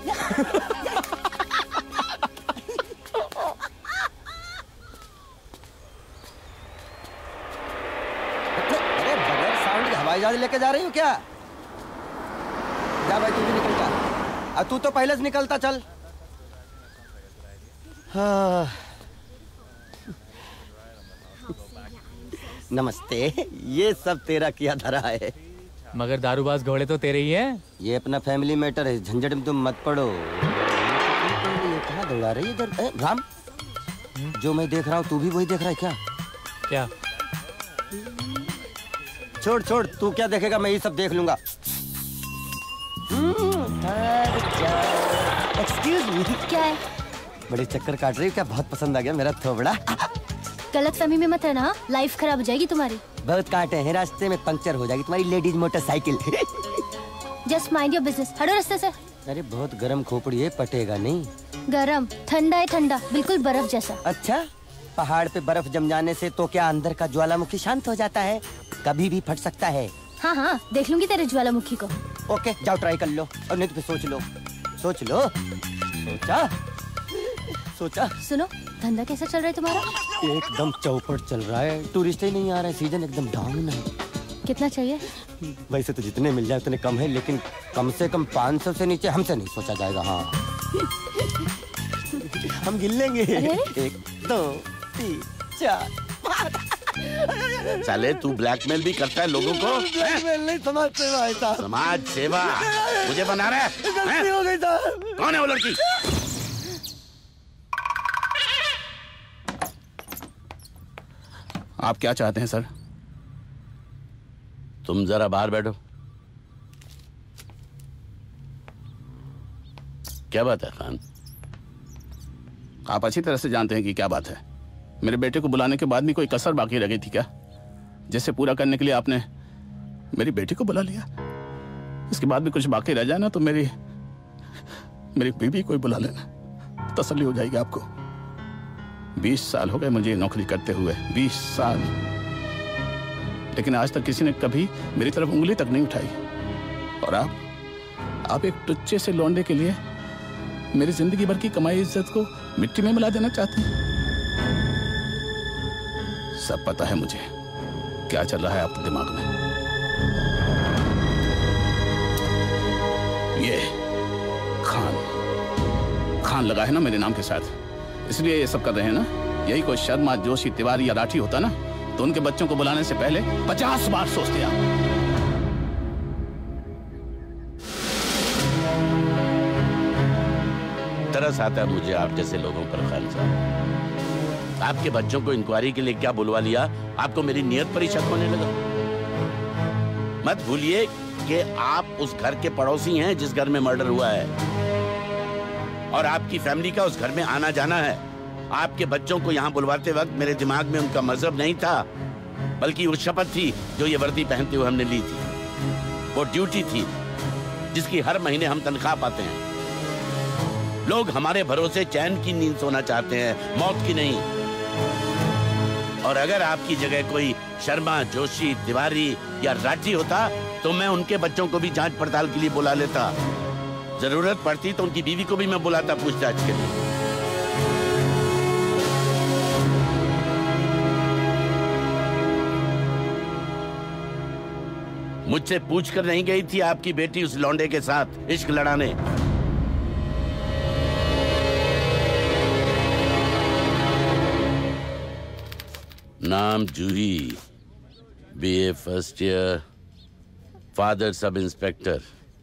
C: अरे बगैर साउंड के हवाई जहाज लेके जा रही हो क्या? जा भाई, तू भी निकल जा। तू तो पहले से निकलता, चल। हाँ। नमस्ते, ये सब तेरा किया धरा है।
P: मगर दारूबाज घोड़े तो तेरे ही हैं।
C: ये अपना फैमिली मैटर है, झंझट में तुम मत पड़ो। ये कहाँ दौड़ा रही है इधर? राम, जो मैं देख रहा हूँ तू भी वही देख रहा है क्या?
P: क्या?
C: छोड़ छोड़, तू क्या देखेगा, मैं ये सब देख लूंगा। Excuse me.
E: क्या है?
C: बड़े चक्कर काट रही हो क्या? बहुत पसंद आ गया मेरा थोबड़ा।
E: गलत फहमी में मत रहना, लाइफ खराब हो जाएगी तुम्हारी।
C: बहुत कांटे हैं रास्ते में, पंक्चर हो जाएगी तुम्हारी ladies motorcycle.
E: Just mind your business, हटो रास्ते से।
C: अरे बहुत गरम खोपड़ी है, पटेगा नहीं।
E: गरम? ठंडा है ठंडा, बिल्कुल बर्फ जैसा।
C: अच्छा, पहाड़ पे बर्फ जम जाने से तो क्या अंदर का ज्वालामुखी शांत हो जाता है? कभी भी फट सकता है।
E: हाँ हाँ, देख लूंगी तेरे ज्वालामुखी को।
C: ओके, जाओ ट्राई कर लो, और नहीं तो फिर सोच लो। सोच लो। सोचा।
E: सुनो, धंधा कैसा चल रहा है तुम्हारा?
C: एकदम चौपट चल रहा है, टूरिस्ट ही नहीं आ रहा है, सीजन एकदम डाउन है।
E: कितना चाहिए?
C: वैसे तो जितने मिल जाए उतने कम है, लेकिन कम से कम 500 से नीचे हमसे नहीं सोचा जाएगा। हाँ, हम गिन लेंगे। 1 2 3 4 5।
J: साले तू ब्लैकमेल भी करता है लोगों को?
C: ब्लैकमेल नहीं, समाज सेवा है साहब।
J: समाज सेवा मुझे बना रहा है?
C: गलती हो गई साहब।
J: कौन है वो लड़की?
B: आप क्या चाहते हैं सर?
J: तुम जरा बाहर बैठो। क्या बात है खान?
B: आप अच्छी तरह से जानते हैं कि क्या बात है। मेरे बेटे को बुलाने के बाद भी कोई कसर बाकी रह गई थी क्या, जिसे पूरा करने के लिए आपने मेरी बेटी को बुला लिया? इसके बाद भी कुछ बाकी रह जाए ना तो मेरी बीवी को ही बुला लेना, तसल्ली हो जाएगी आपको। 20 साल हो गए मुझे नौकरी करते हुए, 20 साल, लेकिन आज तक किसी ने कभी मेरी तरफ उंगली तक नहीं उठाई। और आप एक टुच्चे से लौंडे के लिए मेरी जिंदगी भर की कमाई इज्जत को मिट्टी में मिला देना चाहते हैं। सब पता है मुझे क्या चल रहा है आपके दिमाग में। ये खान लगा है ना मेरे नाम के साथ, इसलिए ये सब कर रहे हैं ना। यही कोई शर्मा, जोशी, तिवारी या राठी होता ना तो उनके बच्चों को बुलाने से पहले 50 बार सोचते आप।
J: तरस आता है मुझे आप जैसे लोगों पर खान साहब। आपके बच्चों को इंक्वायरी के लिए क्या बुलवा लिया, आपको मेरी नियत पर ही शक होने लगा। मत भूलिए कि आप उस घर के पड़ोसी हैं जिस घर में मर्डर हुआ है, और आपकी फैमिली का उस घर में आना जाना है। आपके बच्चों को यहाँ बुलवाते वक्त मेरे दिमाग में उनका मजहब नहीं था, बल्कि वो शपथ थी जो ये वर्दी पहनते हुए हमने ली थी। वो ड्यूटी थी जिसकी हर महीने हम तनख्वाह पाते हैं। लोग हमारे भरोसे चैन की नींद सोना चाहते हैं, मौत की नहीं। और अगर आपकी जगह कोई शर्मा, जोशी, तिवारी या राठी होता तो मैं उनके बच्चों को भी जांच पड़ताल के लिए बुला लेता। जरूरत पड़ती तो उनकी बीवी को भी मैं बुलाता पूछताछ के लिए। मुझसे पूछकर नहीं गई थी आपकी बेटी उस लौंडे के साथ इश्क लड़ाने। नाम Juhi, BA first year, father sub inspector,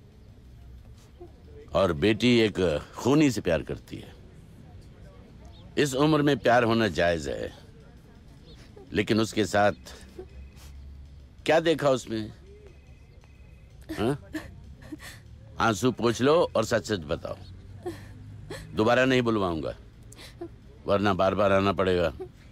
J: और बेटी एक खूनी से प्यार करती है। इस उम्र में प्यार होना जायज है, लेकिन उसके साथ क्या देखा उसमें? हाँ? आंसू पोंछ लो और सच सच बताओ। दोबारा नहीं बुलवाऊंगा, वरना बार बार आना पड़ेगा।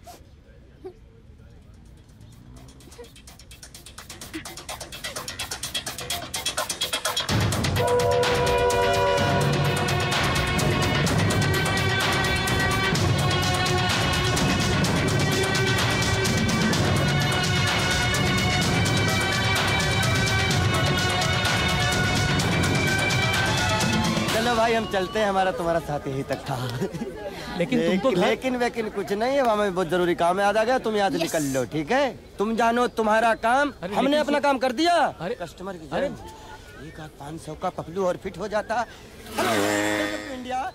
I: चलो भाई हम चलते हैं, हमारा तुम्हारा साथ यही तक था।
S: लेकिन तुम तो घर...
I: लेकिन कुछ नहीं है, हमें बहुत जरूरी काम याद आ गया, तुम यहाँ से निकल लो, ठीक है? तुम जानो तुम्हारा काम, हमने अपना काम कर दिया।
S: अरे
I: कस्टमर की अरे 1,500 का पपलू और फिट हो जाता। India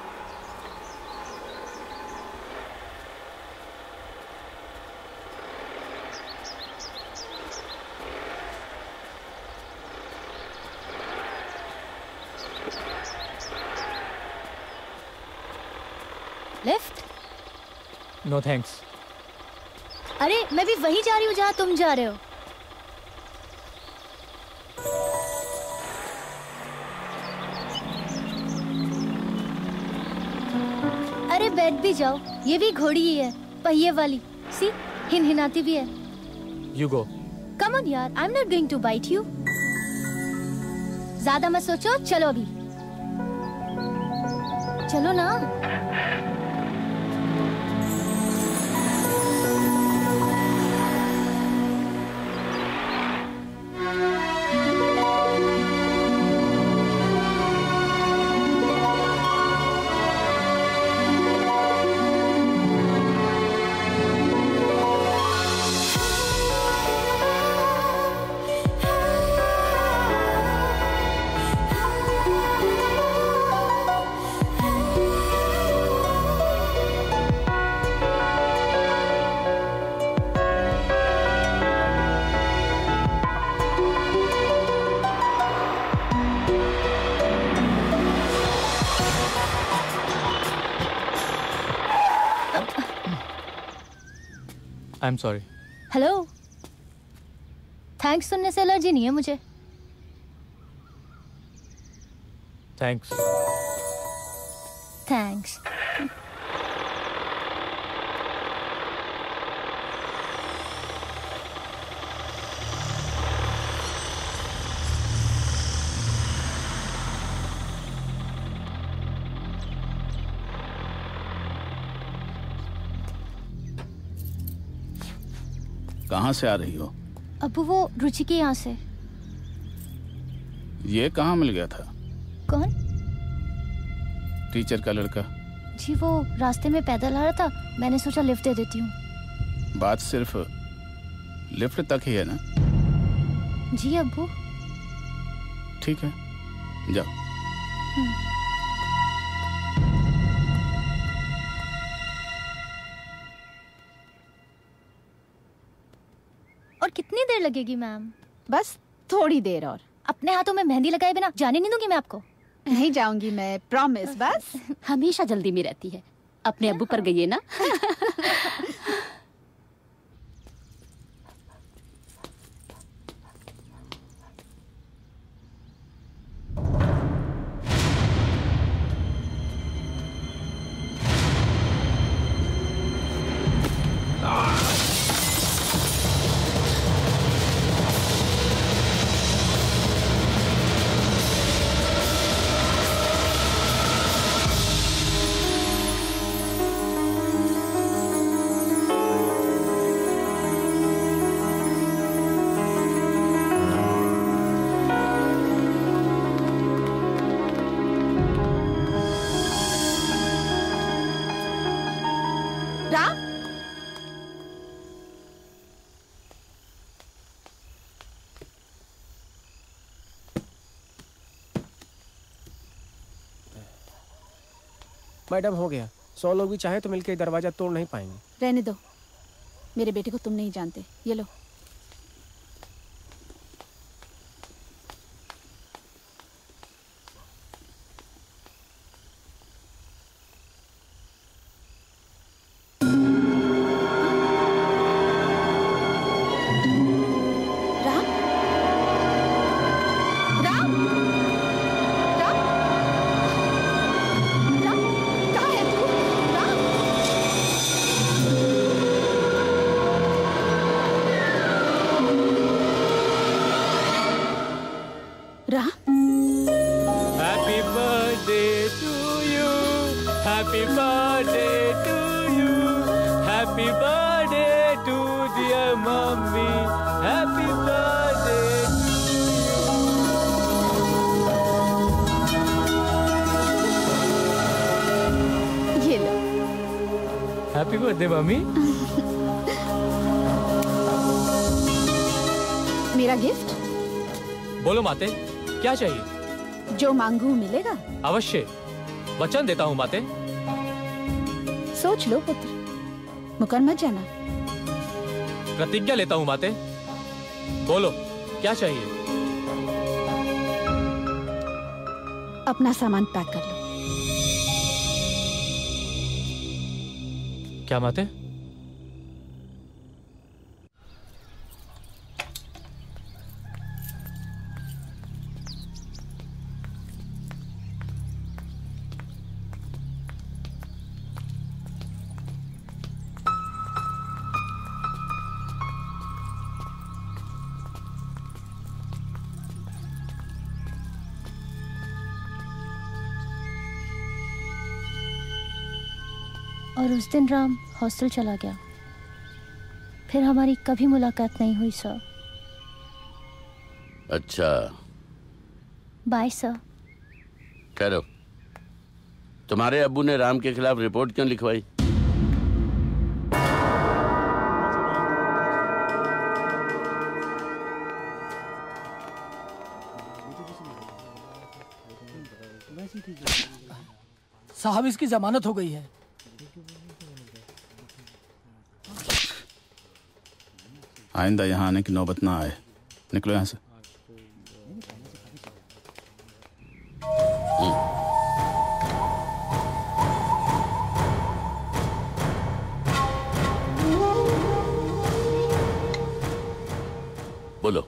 E: lift?
P: No thanks.
E: अरे मैं भी वहीं जा रही हूँ जहाँ तुम जा रहे हो। अरे बैठ भी जाओ, ये भी घोड़ी ही है, पहिए वाली। सी हिनहिनाती भी है।
P: You go.
E: कम ऑन यार, I am not going to bite you. ज्यादा मत सोचो, चलो अभी। चलो ना।
P: I am sorry.
E: Hello, thanks सुनने से एलर्जी नहीं है मुझे।
P: थैंक्स।
E: थैंक्स।
B: कहाँ से आ रही हो?
E: अबू वो रुचि के यहाँ से।
B: ये कहाँ मिल गया था?
E: कौन?
B: टीचर का लड़का।
E: जी वो रास्ते में पैदल आ रहा था, मैंने सोचा लिफ्ट दे देती हूँ।
B: बात सिर्फ लिफ्ट तक ही है ना?
E: जी अबू।
B: ठीक है, जाओ। और कितनी देर लगेगी मैम?
H: बस थोड़ी देर और।
E: अपने हाथों में मेहंदी लगाए बिना जाने नहीं दूंगी मैं आपको।
H: नहीं जाऊंगी मैं, प्रॉमिस। बस
O: हमेशा जल्दी में रहती है, अपने अब्बू पर गई है ना।
F: मैडम हो गया, 100 लोग भी चाहे तो मिलकर दरवाजा तोड़ नहीं पाएंगे।
H: रहने दो, मेरे बेटे को तुम नहीं जानते। ये लो।
P: Mummy, happy birthday.
H: ये लो।
P: Happy birthday mummy.
H: मेरा गिफ्ट?
P: बोलो माते, क्या चाहिए?
H: जो मांगू मिलेगा।
P: अवश्य, वचन देता हूँ माते।
H: सोच लो पुत्र, मुकर मत जाना।
P: प्रतिज्ञा लेता हूँ माते। बोलो, क्या चाहिए?
H: अपना सामान पैक कर लो।
P: क्या माते?
E: और उस दिन राम हॉस्टल चला गया। फिर हमारी कभी मुलाकात नहीं हुई सर।
J: अच्छा,
E: बाय सर।
J: ठहरो, तुम्हारे अब्बू ने राम के खिलाफ रिपोर्ट क्यों लिखवाई?
K: साहब, इसकी जमानत हो गई है।
B: आइंदा यहाँ आने की नौबत ना आए। निकलो यहाँ से।
J: बोलो।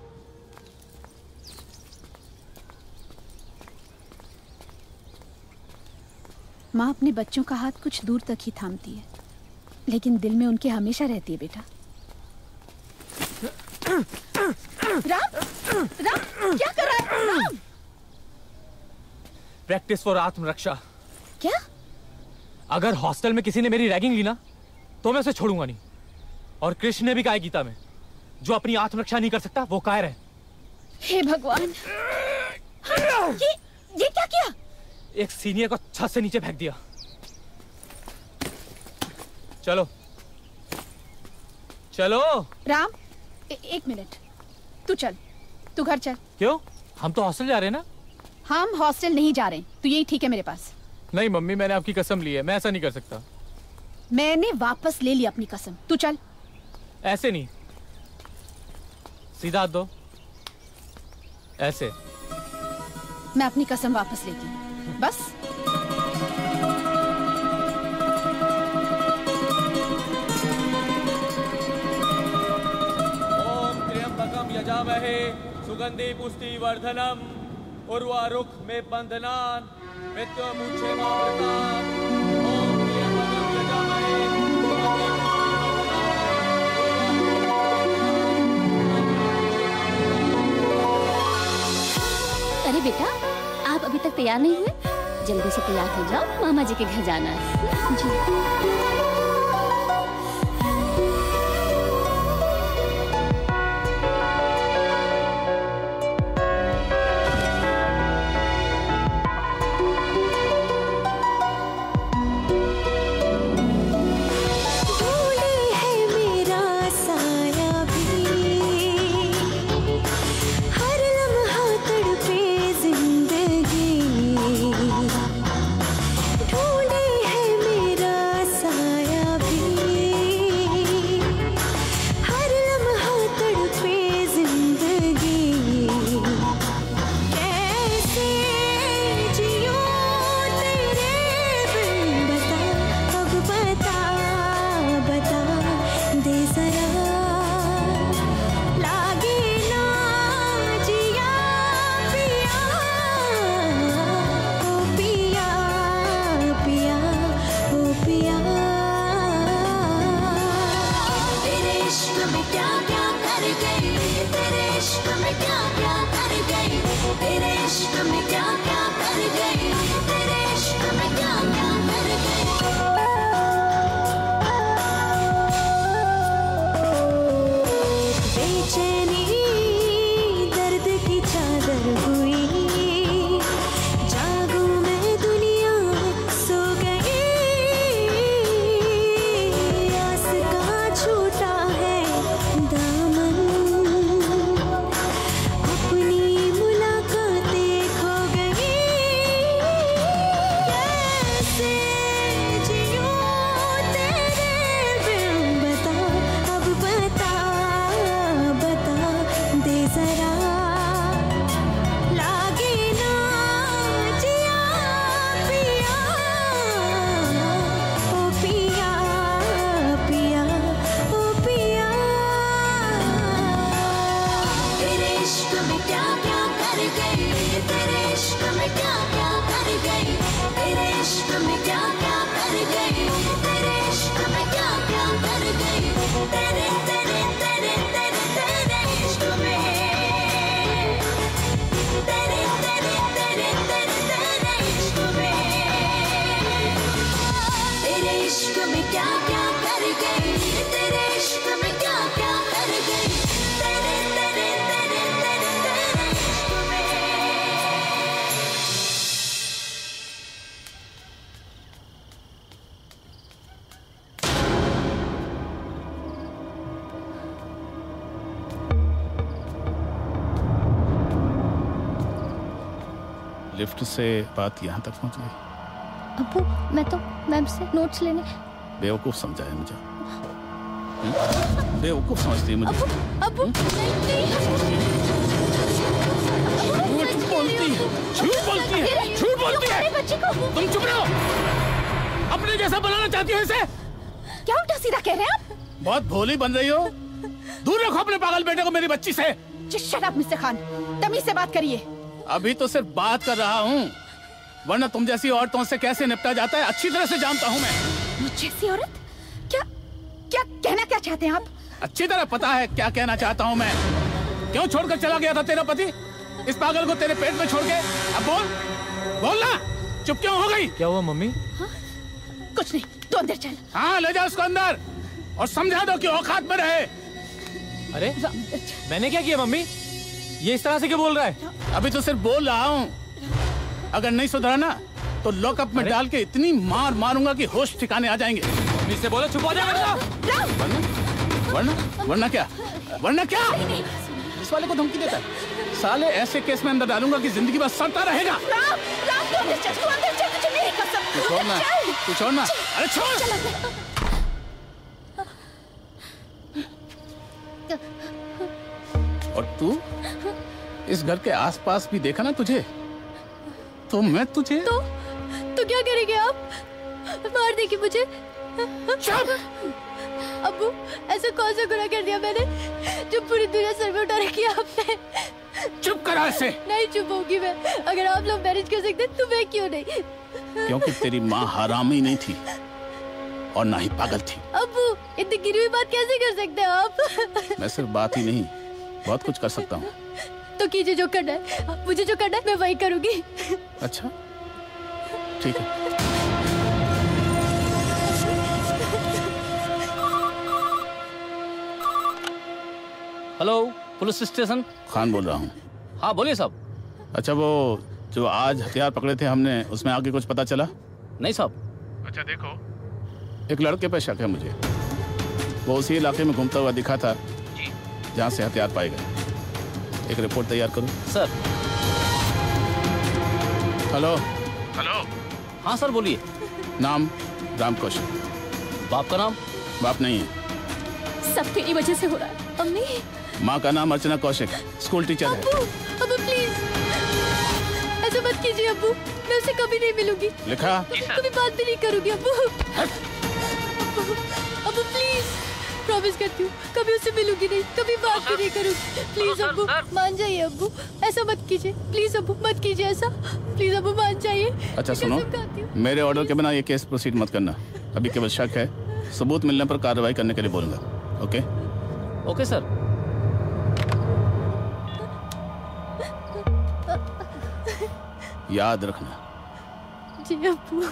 H: माँ अपने बच्चों का हाथ कुछ दूर तक ही थामती है, लेकिन दिल में उनके हमेशा रहती है बेटा। राम, राम, क्या कर रहा है? राम!
P: प्रैक्टिस फॉर आत्मरक्षा।
H: क्या?
P: अगर हॉस्टल में किसी ने मेरी रैगिंग ली ना, तो मैं उसे छोड़ूंगा नहीं। और कृष्ण ने भी कहा है गीता में, जो अपनी आत्मरक्षा नहीं कर सकता वो कायर है।
H: हे भगवान, ये क्या किया?
P: एक सीनियर को छत से नीचे फेंक दिया। चलो चलो।
H: राम, एक मिनट, तू चल, तू घर चल।
P: क्यों? हम तो हॉस्टल जा रहे हैं ना।
H: हम हॉस्टल नहीं जा रहे, तू यही ठीक है मेरे पास।
P: नहीं मम्मी, मैंने आपकी कसम ली है, मैं ऐसा नहीं कर सकता।
H: मैंने वापस ले ली अपनी कसम, तू चल।
P: ऐसे नहीं, सीधा हाथ दो, ऐसे।
H: मैं अपनी कसम वापस लेती हूँ, बस।
P: ओम त्र्यंबकम यजामहे सुगंधि पुष्टि वर्धनम उर्वारुक में बंधनान मृत्युमुक्षेमामृतान। ओम त्र्यंबकम यजामहे
O: अरे बेटा, आप अभी तक तैयार नहीं हुए? जल्दी से तैयार हो जाओ, मामा जी के घर जाना है। जी।
I: कर गई, तेरे इश्क में क्या क्या कर गई, तेरे इश्क में क्या क्या कर गई, तेरे इश्क में क्या क्या कर गई, तेरे तेरे तेरे तेरे तेरे इश्क में, तेरे तेरे तेरे तेरे तेरे इश्क में, तेरे इश्क में क्या क्या कर गई, तेरे इश्क में क्या क्या कर गई, तेरे तेरे तेरे तेरे तेरे इश्क में।
B: लिफ्ट से बात यहाँ तक पहुँच गई।
E: अब्बू मैं तो मैम से नोट्स लेने।
B: बेवकूफ समझा है मुझे। बेवकूफ समझती है मुझे।
E: अब्बू
B: झूठ बोलती है, झूठ बोलती है, झूठ बोलती है।
H: बच्ची को
B: तुम चुप रहो। अपने जैसा बनाना चाहती हो इसे?
H: क्या उल्टा सीधा कह रहे हैं आप?
B: बहुत भोली बन रही हो। दूर रखो अपने पागल बेटे को मेरी बच्ची से।
H: शट अप मिस्टर खान, तमीज से बात करिए।
B: अभी तो सिर्फ बात कर रहा हूँ, वरना तुम जैसी औरतों से कैसे निपटा जाता है अच्छी तरह से जानता हूँ मैं।
H: मुझ जैसी औरत? क्या क्या कहना क्या चाहते हैं आप?
B: अच्छी तरह पता है क्या कहना चाहता हूँ मैं। क्यों छोड़कर चला गया था तेरा पति इस पागल को तेरे पेट में छोड़ के? अब बोल ना, चुप क्यों हो गई?
P: क्या हुआ मम्मी?
H: कुछ नहीं, तो अंदर चल।
B: हाँ ले जाओ उसको अंदर और समझा दो कि औकात में रहे।
P: अरे मैंने क्या किया मम्मी? ये इस तरह से क्यों बोल रहा है?
B: अभी तो सिर्फ बोल रहा हूँ, अगर नहीं सुधरा ना तो लॉकअप में डाल के इतनी मार मारूंगा कि होश ठिकाने आ जाएंगे।
P: मम्मी से बोलो चुप हो जाएगा।
B: वरना क्या? वरना क्या? इस वाले को धमकी देता है। साले ऐसे केस में अंदर डालूंगा कि जिंदगी भर सड़ता रहेगा। तू छोड़ना। अरे छोड़। और तू इस घर के आसपास भी देखा ना तुझे, तो मैं तुझे
E: तो क्या करेंगे आप? मार देगी मुझे? अब्बू ऐसा कौन सा गुनाह कर दिया मैंने जो पूरी दुनिया सर में उठा रखी है आपने?
B: चुप करा इसे।
E: नहीं चुप होगी मैं। अगर आप लोग मैरिज कर सकते तो मैं क्यों नहीं?
B: क्योंकि तेरी माँ हरामी नहीं थी और ना ही पागल थी।
E: अब्बू इतनी गिरी हुई बात कैसे कर सकते हो आप?
B: मैं सिर्फ बात ही नहीं बहुत कुछ कर सकता हूँ।
E: तो कीजिए जो करना है, मुझे जो करना है मैं वही करूंगी।
B: अच्छा ठीक है।
T: Hello police station.
B: खान बोल रहा हूँ।
T: हाँ बोलिए साहब।
B: अच्छा वो जो आज हथियार पकड़े थे हमने, उसमें आगे कुछ पता चला?
T: नहीं साहब।
B: अच्छा देखो, एक लड़के पे शक है मुझे। वो उसी इलाके में घूमता हुआ दिखा था जहाँ से हथियार पाए गए। एक रिपोर्ट तैयार करो।
T: सर।
B: हेलो।
T: हाँ सर बोलिए।
B: नाम राम कौशल।
T: बाप का नाम?
B: बाप नहीं है।
E: सब तेरी वजह से हो रहा है। अम्मी।
B: माँ का नाम अर्चना कौशिक, स्कूल टीचर है।
E: अब्बू प्लीज ऐसा मत कीजिए अब्बू, मैं उससे कभी नहीं मिलूंगी।
B: लिखा?
E: कभी बात भी नहीं करूंगी अब्बू। अब्बू प्लीज प्रॉमिस करती हूँ कभी उससे मिलूंगी नहीं, कभी बात भी नहीं करूंगी। प्लीज अब्बू मान जाइए अब्बू, ऐसा मत कीजिए प्लीज अब्बू, मत कीजिए ऐसा प्लीज अब्बू, मान जाइए।
B: अच्छा सुनो, मेरे ऑर्डर के बिना ये केस प्रोसीड मत करना। अभी केवल शक है, सबूत मिलने पर कार्रवाई करने के लिए बोलूंगा। ओके?
T: Okay sir.
B: याद रखना।
E: जी अब्बू।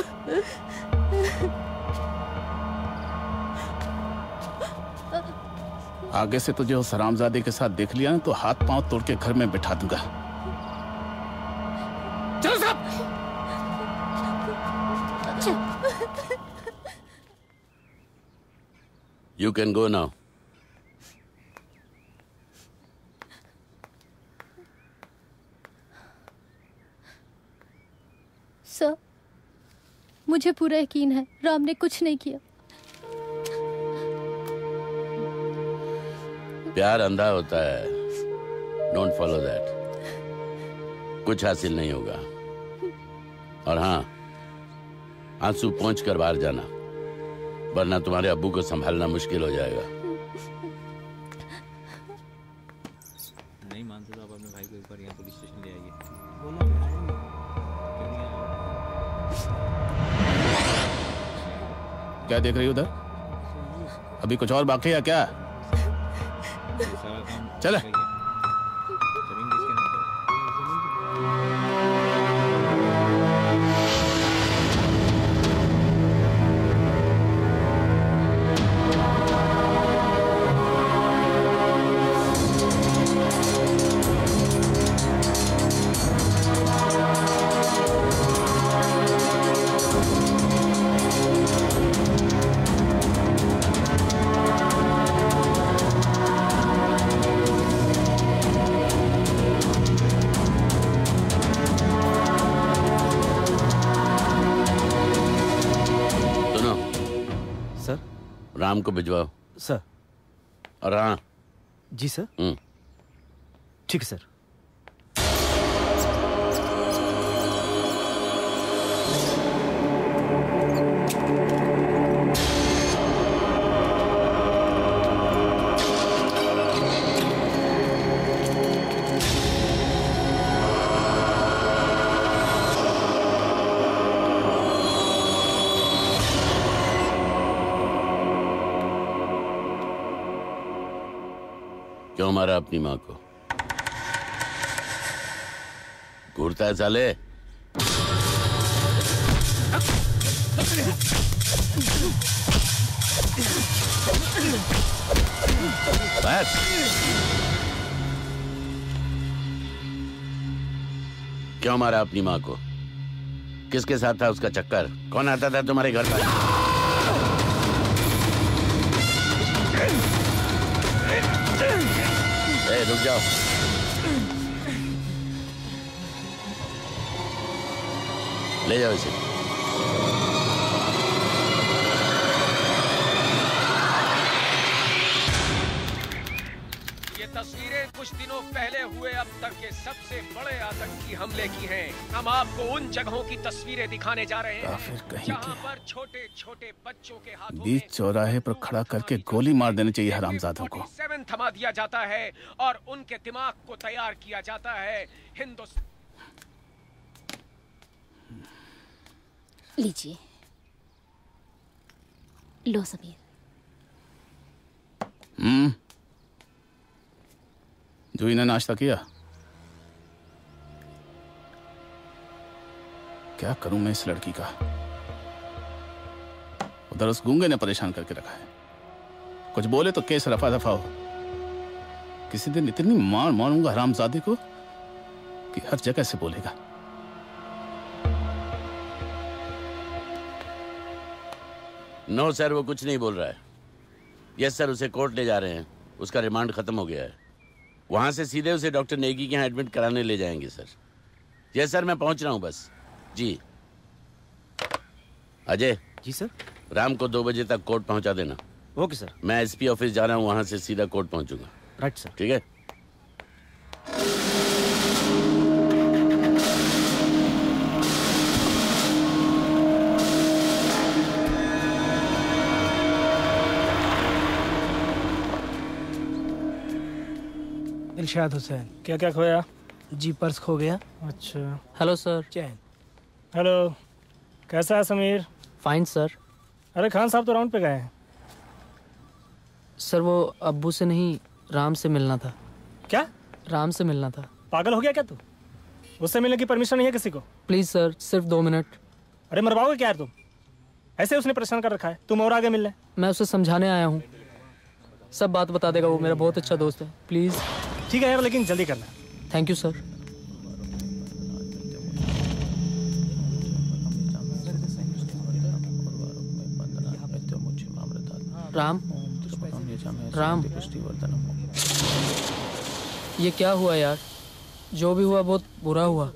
B: आगे से तुझे उस हरामजादे के साथ देख लिया ना तो हाथ पांव तोड़ के घर में बिठा दूंगा। चलो साहब।
J: You can go now.
E: Sir मुझे पूरा यकीन है राम ने कुछ नहीं किया।
J: प्यार अंधा होता है, डोंट फॉलो दैट। कुछ हासिल नहीं होगा। और हाँ, आंसू पोंछ कर बाहर जाना, वरना तुम्हारे अब्बू को संभालना मुश्किल हो जाएगा।
P: नहीं मानते तो आप अपने भाई को
G: बार यहाँ पुलिस स्टेशन ले आइए।
B: क्या देख रही हो उधर? अभी कुछ और बाकी है क्या? चल राम को भिजवाओ।
C: सर।
B: और हाँ।
C: जी सर। ठीक है सर।
J: क्यों मारा अपनी माँ को? घूरता है साले? बस। क्यों मारा अपनी माँ को? किसके साथ था उसका चक्कर? कौन आता था तुम्हारे घर पर? रुक जाओ। ले जाओ इसे।
U: ये तस्वीरें कुछ दिनों पहले हुए अब तक के सबसे बड़े आतंकी हमले की हैं। हम आपको उन जगहों की तस्वीरें दिखाने जा रहे हैं जहां पर छोटे छोटे बच्चों के हाथों
B: बीच चौराहे पर खड़ा करके गोली मार देनी चाहिए हरामजादों को।
U: 7 थमा दिया जाता है और उनके दिमाग को तैयार किया जाता है। हिंदुस्तान
O: लीजिए, लो समीर।
B: जूही ने नाश्ता किया? क्या करूं मैं इस लड़की का? उधर उस गूंगे ने परेशान करके रखा है। कुछ बोले तो केस रफा दफा हो। किसी दिन इतनी मार मारूंगा हरामजादे को कि हर जगह से बोलेगा।
J: नो सर, वो कुछ नहीं बोल रहा है। यस सर, उसे कोर्ट ले जा रहे हैं। उसका रिमांड खत्म हो गया है। वहां से सीधे उसे डॉक्टर नेगी के यहाँ एडमिट कराने ले जाएंगे सर। यस सर, मैं पहुंच रहा हूं बस। जी अजय।
C: जी सर।
J: राम को 2 बजे तक कोर्ट पहुंचा देना।
C: Okay sir.
J: मैं एसपी ऑफिस जा रहा हूं, वहां से सीधा कोर्ट पहुंचूंगा।
C: Right sir.
J: ठीक है।
K: इरशाद हुसैन। क्या क्या खोया?
S: जी पर्स खो गया।
K: अच्छा।
S: Hello sir.
K: चैन। हेलो, कैसा है समीर?
S: Fine sir.
K: अरे खान साहब तो राउंड पे गए हैं।
S: सर वो अब्बू से नहीं, राम से मिलना था।
K: क्या?
S: राम से मिलना था।
K: पागल हो गया क्या तू? उससे मिलने की परमिशन नहीं है किसी को।
S: प्लीज सर, सिर्फ 2 मिनट।
K: अरे मरवाओगे क्या यार तुम? ऐसे उसने परेशान कर रखा है, तुम और आगे मिल ले।
S: मैं उसे समझाने आया हूँ, सब बात बता देगा। वो मेरा बहुत अच्छा दोस्त है। प्लीज।
K: ठीक है यार, लेकिन जल्दी करना।
S: Thank you sir. Ram, Ram, ये क्या हुआ यार? जो भी हुआ बहुत बुरा हुआ।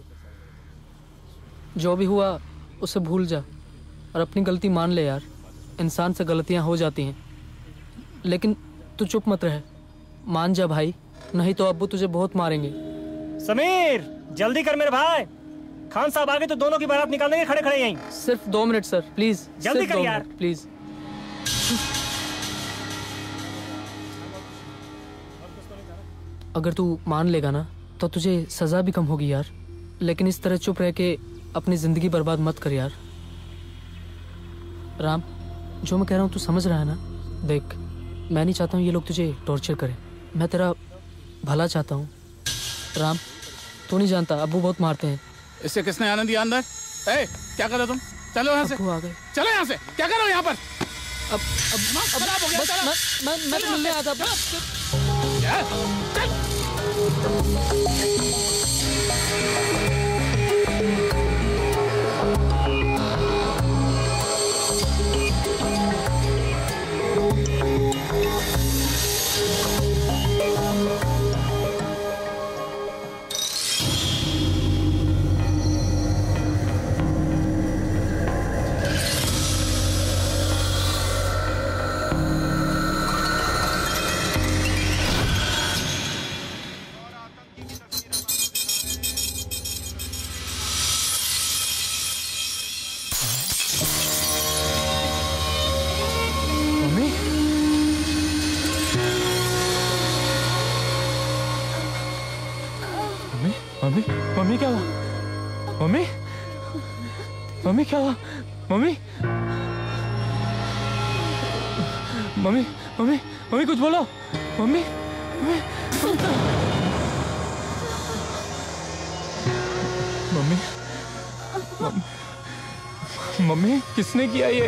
S: जो भी हुआ उसे भूल जा और अपनी गलती मान ले यार। इंसान से गलतियां हो जाती हैं, लेकिन तू चुप मत रहे। मान जा भाई, नहीं तो अब्बू तुझे बहुत मारेंगे।
K: समीर जल्दी कर मेरे भाई, खान साहब आगे तो दोनों की बारात निकाल देंगे खड़े खड़े यहीं।
S: सिर्फ 2 मिनट सर, प्लीज।
K: जल्दी कर यार,
S: प्लीज। अगर तू मान लेगा ना तो तुझे सजा भी कम होगी यार। लेकिन इस तरह चुप रह के अपनी जिंदगी बर्बाद मत कर यार। राम, जो मैं कह रहा हूँ तू समझ रहा है ना? देख, मैं नहीं चाहता हूँ ये लोग तुझे टॉर्चर करें। मैं तेरा भला चाहता हूँ। राम, तू नहीं जानता, अब्बू बहुत मारते हैं।
B: इससे किसने आने दिया अंदर? ए, क्या कर रहे तुम? चलो यहाँ से।
S: आ गए।
B: चलो यहाँ से। क्या कर रहे हो यहाँ पर?
S: अब
B: खराब हो गया।
S: मैं तो मिलने आया था।
P: मम्मी क्या हुआ? मम्मी, मम्मी क्या हुआ? मम्मी, मम्मी, मम्मी, मम्मी कुछ बोलो। मम्मी, मम्मी, मम्मी, मम्मी किसने किया ये?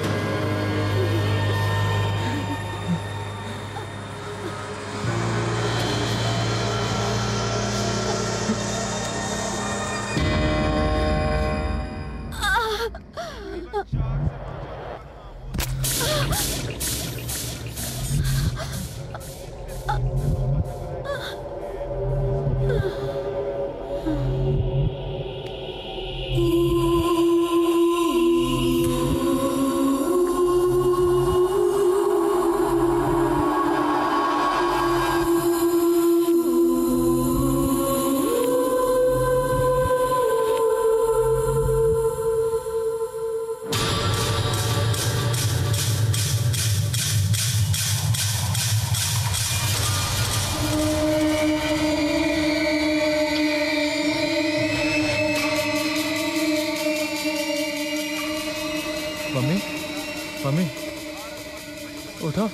P: उठो,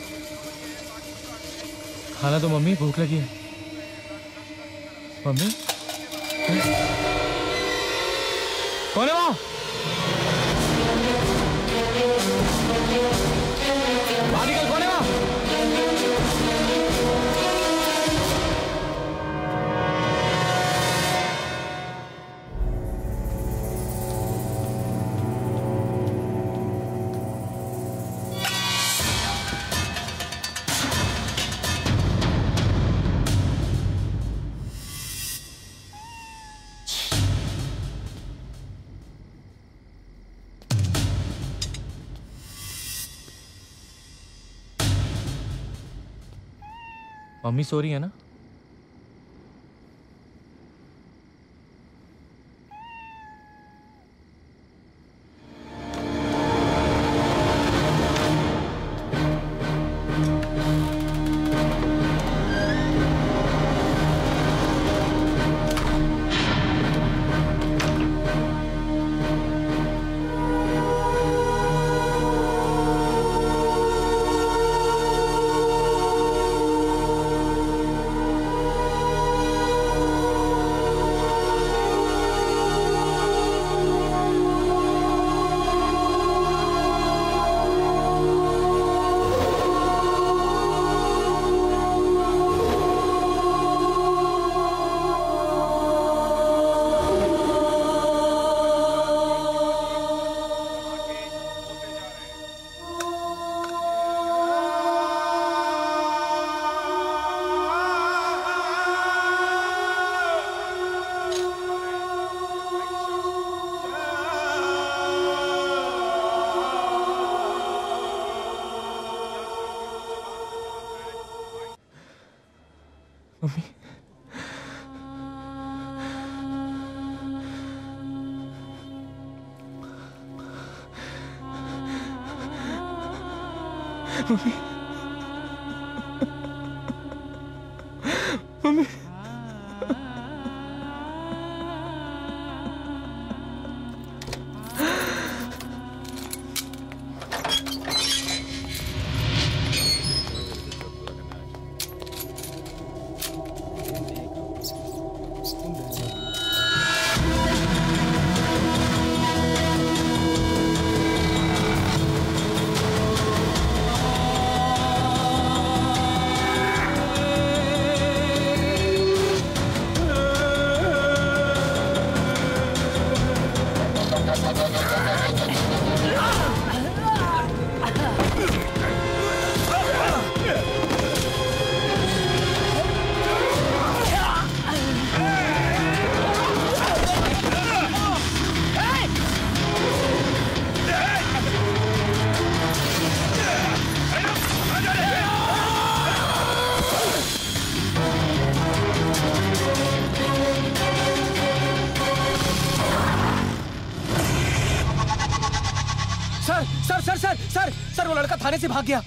P: खाना तो मम्मी, भूख लगी है। मम्मी, कौन है वहां? बाहर निकल, कौन है वहां? मम्मी सो रही है ना? मम्मी, मम्मी, मम्मी, सर वो लड़का थाने से भाग गया।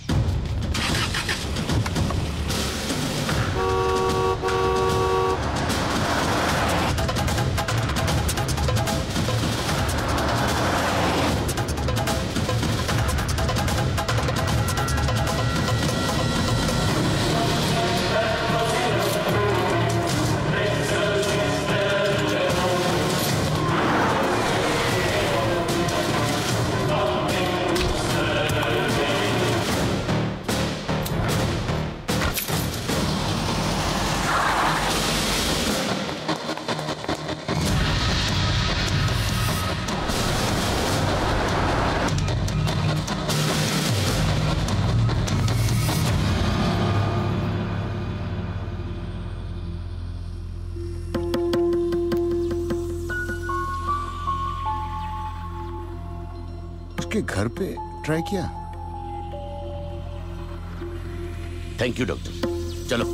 N: घर पे ट्राई किया?
J: थैंक यू डॉक्टर, चलो।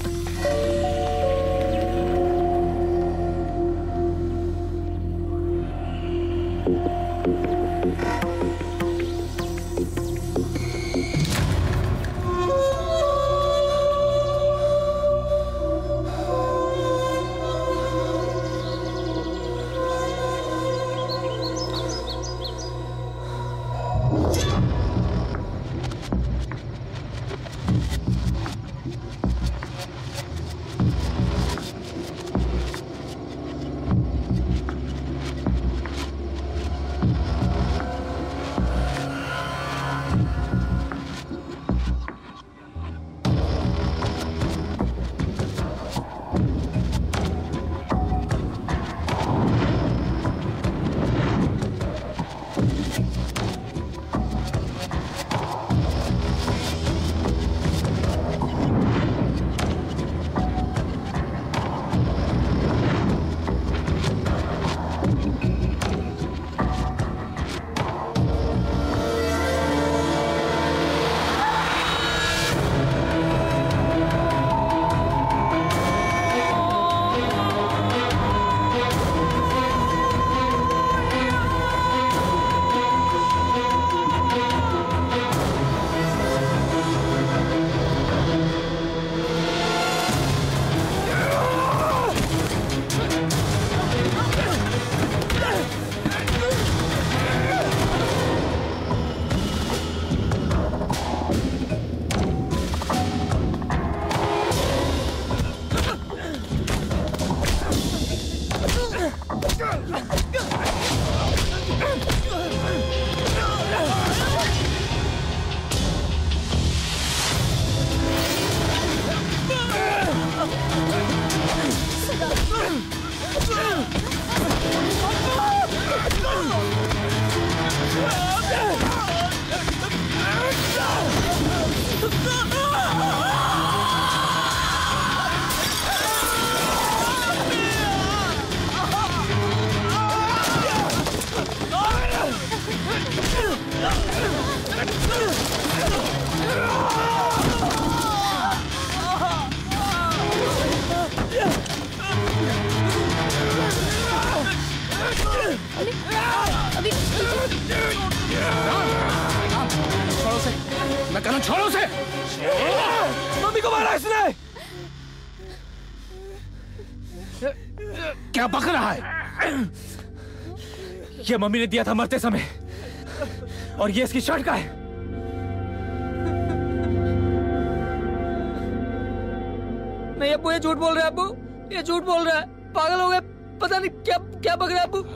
B: छोड़ो उसे।
P: मम्मी को मारा इसने।
B: क्या बक रहा है?
P: ये मम्मी ने दिया था मरते समय, और ये इसकी शर्ट का है।
S: नहीं अब्बू, ये झूठ बोल रहा है। अब्बू ये झूठ बोल रहा है, पागल हो गए, पता नहीं क्या क्या बक रहा है। अब्बू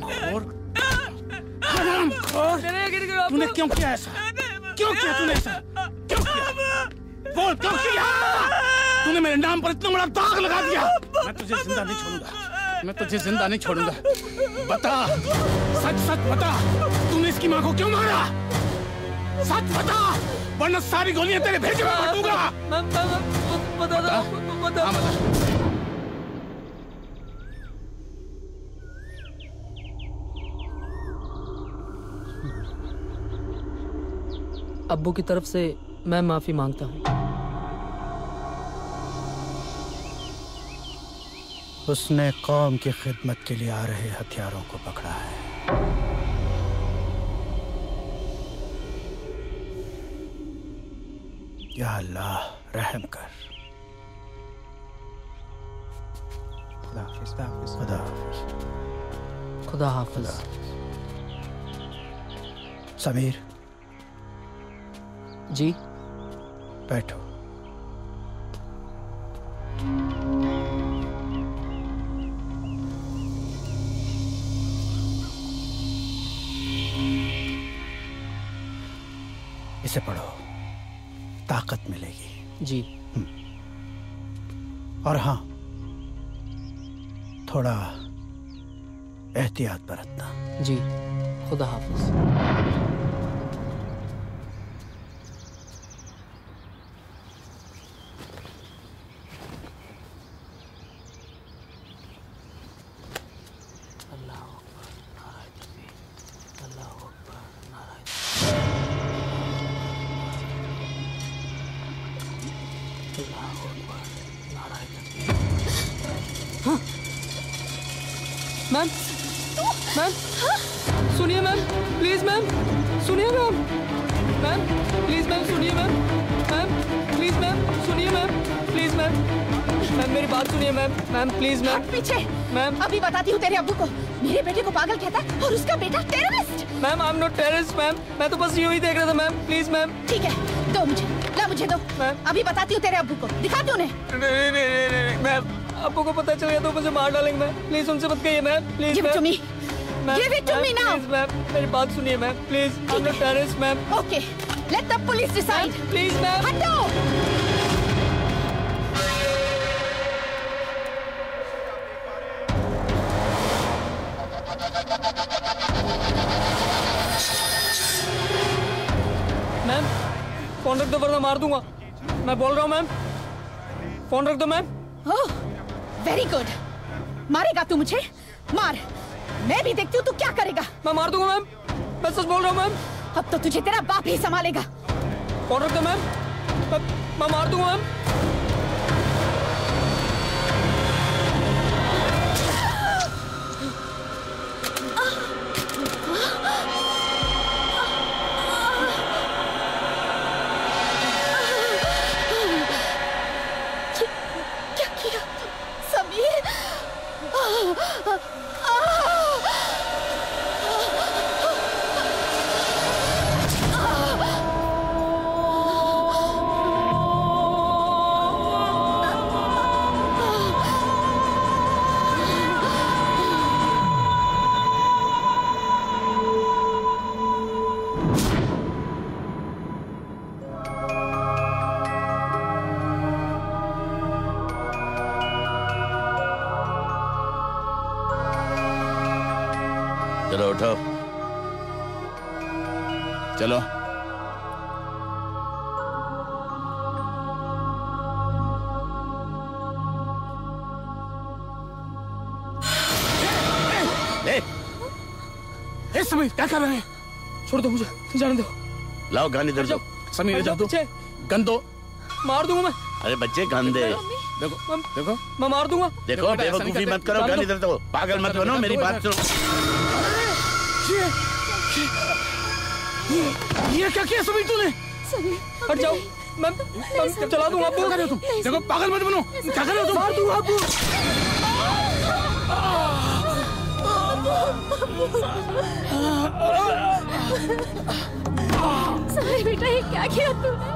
B: तूने क्यों किया ऐसा? क्यों किया तूने ऐसा? क्यों किया? बोल क्यों किया? तूने मेरे नाम पर इतना बड़ा दाग लगा दिया। मैं तुझे जिंदा नहीं छोड़ूंगा, मैं तुझे जिंदा नहीं छोड़ूंगा। बता, सच सच बता, तूने इसकी माँ को क्यों मारा? सच बता, वरना सारी गोलियां तेरे भेजे में मारूंगा। बता।
S: अब्बू की तरफ से मैं माफी मांगता हूँ।
B: उसने कौम की खिदमत के लिए आ रहे हथियारों को पकड़ा है।
L: या अल्लाह रहम कर। खुदा हाफिज। खुदा हाफिज।
S: खुदा हाफिज।
L: समीर
S: जी
L: बैठो। इसे पढ़ो, ताकत मिलेगी।
S: जी।
L: और हाँ, थोड़ा एहतियात बरतना।
S: जी खुदा हाफिज। मैम मैम सुनिए मैम, प्लीज मैम सुनिए मैम। मैम प्लीज मैम सुनिए मैम। मैम प्लीज मैम सुनिए मैम। Please ma'am. मैम मेरी बात सुनिए मैम। Ma'am please ma'am.
H: पीछे
S: मैम।
H: अभी बताती हूँ तेरे अब्बू को, मेरे बेटे को पागल कहता है और उसका बेटा terrorist.
S: Ma'am I am not terrorist ma'am, मैं तो बस यूं ही देख रहा था मैम। Please ma'am.
H: ठीक है दो मुझे, ला मुझे दो। मैम अभी बताती हूँ तेरे अब्बू को, दिखाती हूँ उन्हें।
S: मैम आपको को पता चल गया तो मुझे मार डालेंगे मैम। प्लीज उनसे मत कहिए ma'am. Please
H: Give it to me. Give it to me now.
S: Please ma'am मेरी बात सुनिए ma'am. Please I am not terrorist ma'am.
H: Okay let the police decide.
S: Please ma'am.
H: हटो।
S: मैम फोन रख दो वरना मार दूंगा। मैं बोल रहा हूँ मैम, फोन रख दो मैम।
H: ओह वेरी गुड, मारेगा तू मुझे? मार, मैं भी देखती हूँ तू क्या करेगा।
S: मैं मार दूंगा मैम, मैं सच बोल रहा हूँ मैम।
H: अब तो तुझे तेरा बाप ही संभालेगा।
S: फोन रख दो मैम, मैं मार दूंगा मैम।
J: चलो उठो।
B: चलो। ए समीर क्या कर रहे हैं?
S: छोड़ दो मुझे, जाने दो।
J: लाओ गन इधर दो।
B: समीर इधर दो, गन दो।
S: मार दूंगा मैं।
J: अरे बच्चे गन दे।
B: देखो देखो
S: मैं मार दूंगा।
J: देखो बेवकूफी मत करो, गन इधर दो। पागल मत बनो, मेरी बात सुनो।
B: ये क्या किया समीर तूने?
S: हट जाओ, मैं चला दूंगा आपको।
B: क्या कर रहे हो तुम? देखो पागल मत बनो, क्या कर रहे हो तुम?
S: मार दूंगा आपको।
E: समीर बेटा ये क्या किया तूने?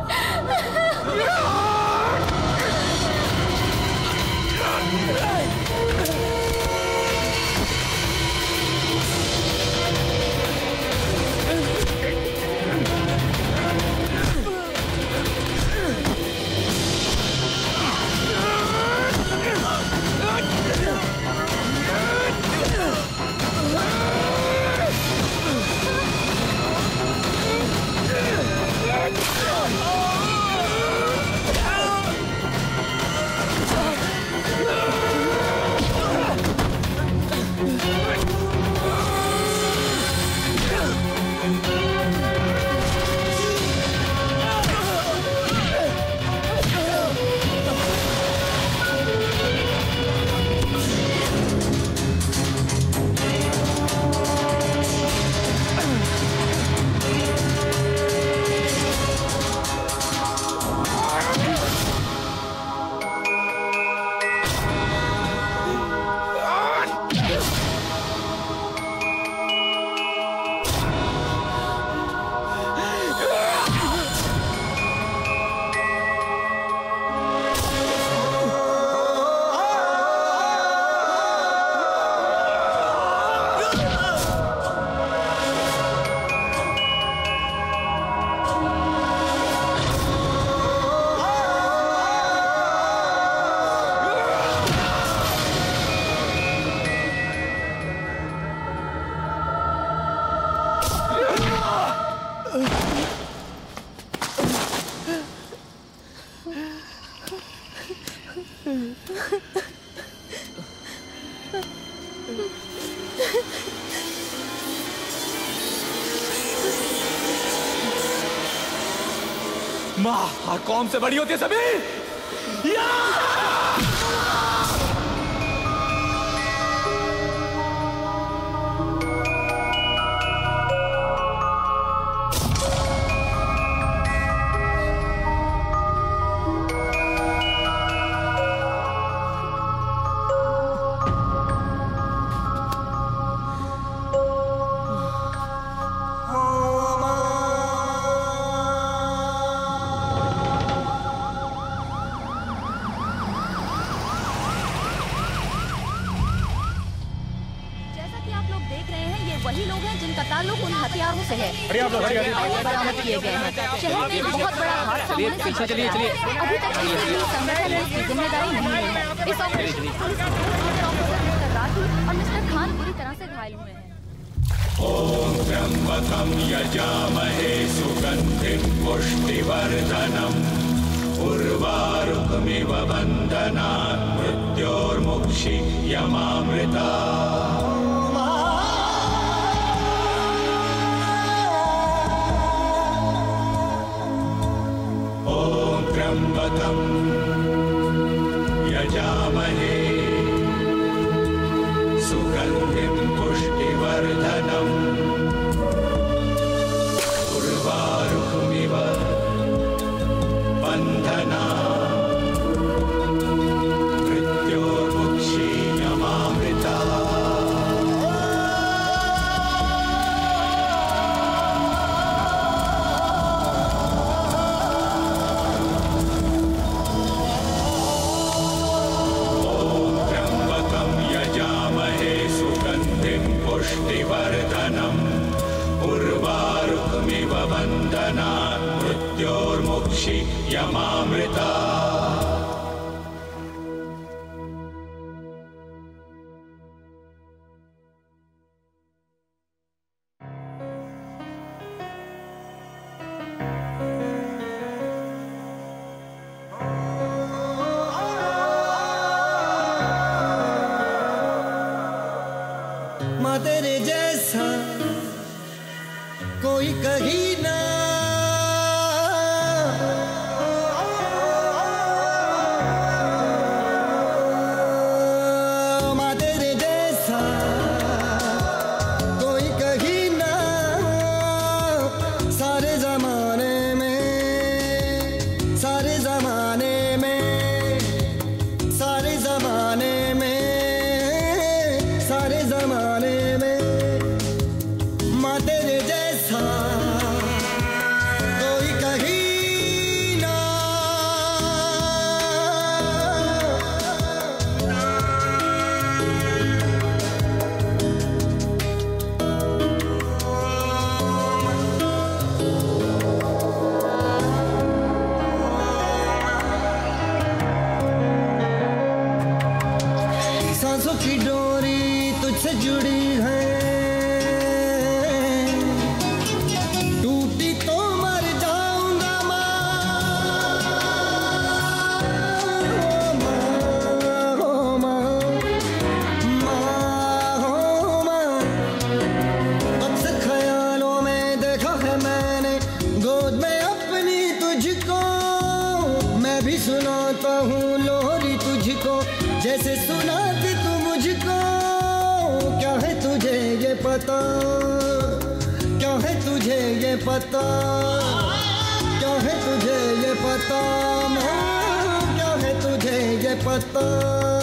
G: माँ हर कौम से बड़ी होती है सभी।
H: वही लोग हैं जिनका ताल्लुक उन हथियारों से है बरामद किए गए हैं। शहर में बहुत बड़ा हादसा होने से बचा है। अभी तक किसी संगठन ने इसकी जिम्मेदारी नहीं ली है। इस ऑपरेशन में पुलिस ऑफिसर मिस्टर राजू और मिस्टर खान बुरी तरह से घायल हुए हैं।
A: ओम त्र्यंबकं यजामहे सुगंधिं पुष्टिवर्धनम् उर्वारुकमिव बन्धनात् मृत्योर्मुक्षीयमामृतात्। त्र्यंबकं यजामहे सुगंधिं पुष्टिवर्धनम् उर्वारुकमिव बन्धनात् मृत्योर्मुक्षीयमामृतात्। पुष्टिवर्धनम् उर्वारुकमिव बन्धनात् मृत्योर्मुक्षीयमामृतात्।
I: माँ तेरे जैसा कोई कहीं ना, माँ तेरे जैसा कोई कहीं ना, सारे जमाने में, सारे जमाने में, सारे जमाने में, सारे जमाने में, माँ तेरे जैसा कोई कहीं ना। सांसों की डोरी तुझसे जुड़ी है, टूटी तो मर जाऊंगा माँ, हो माँ, माँ हो माँ। अक्सर ख्यालों में देखा है मैंने गोद में अपनी तुझको, मैं भी सुनाता हूँ लोरी तुझको जैसे सुनाती तू मुझको। क्या है तुझे ये पता, क्या है तुझे ये पता, क्या है तुझे ये पता, माँ क्या है तुझे ये पता।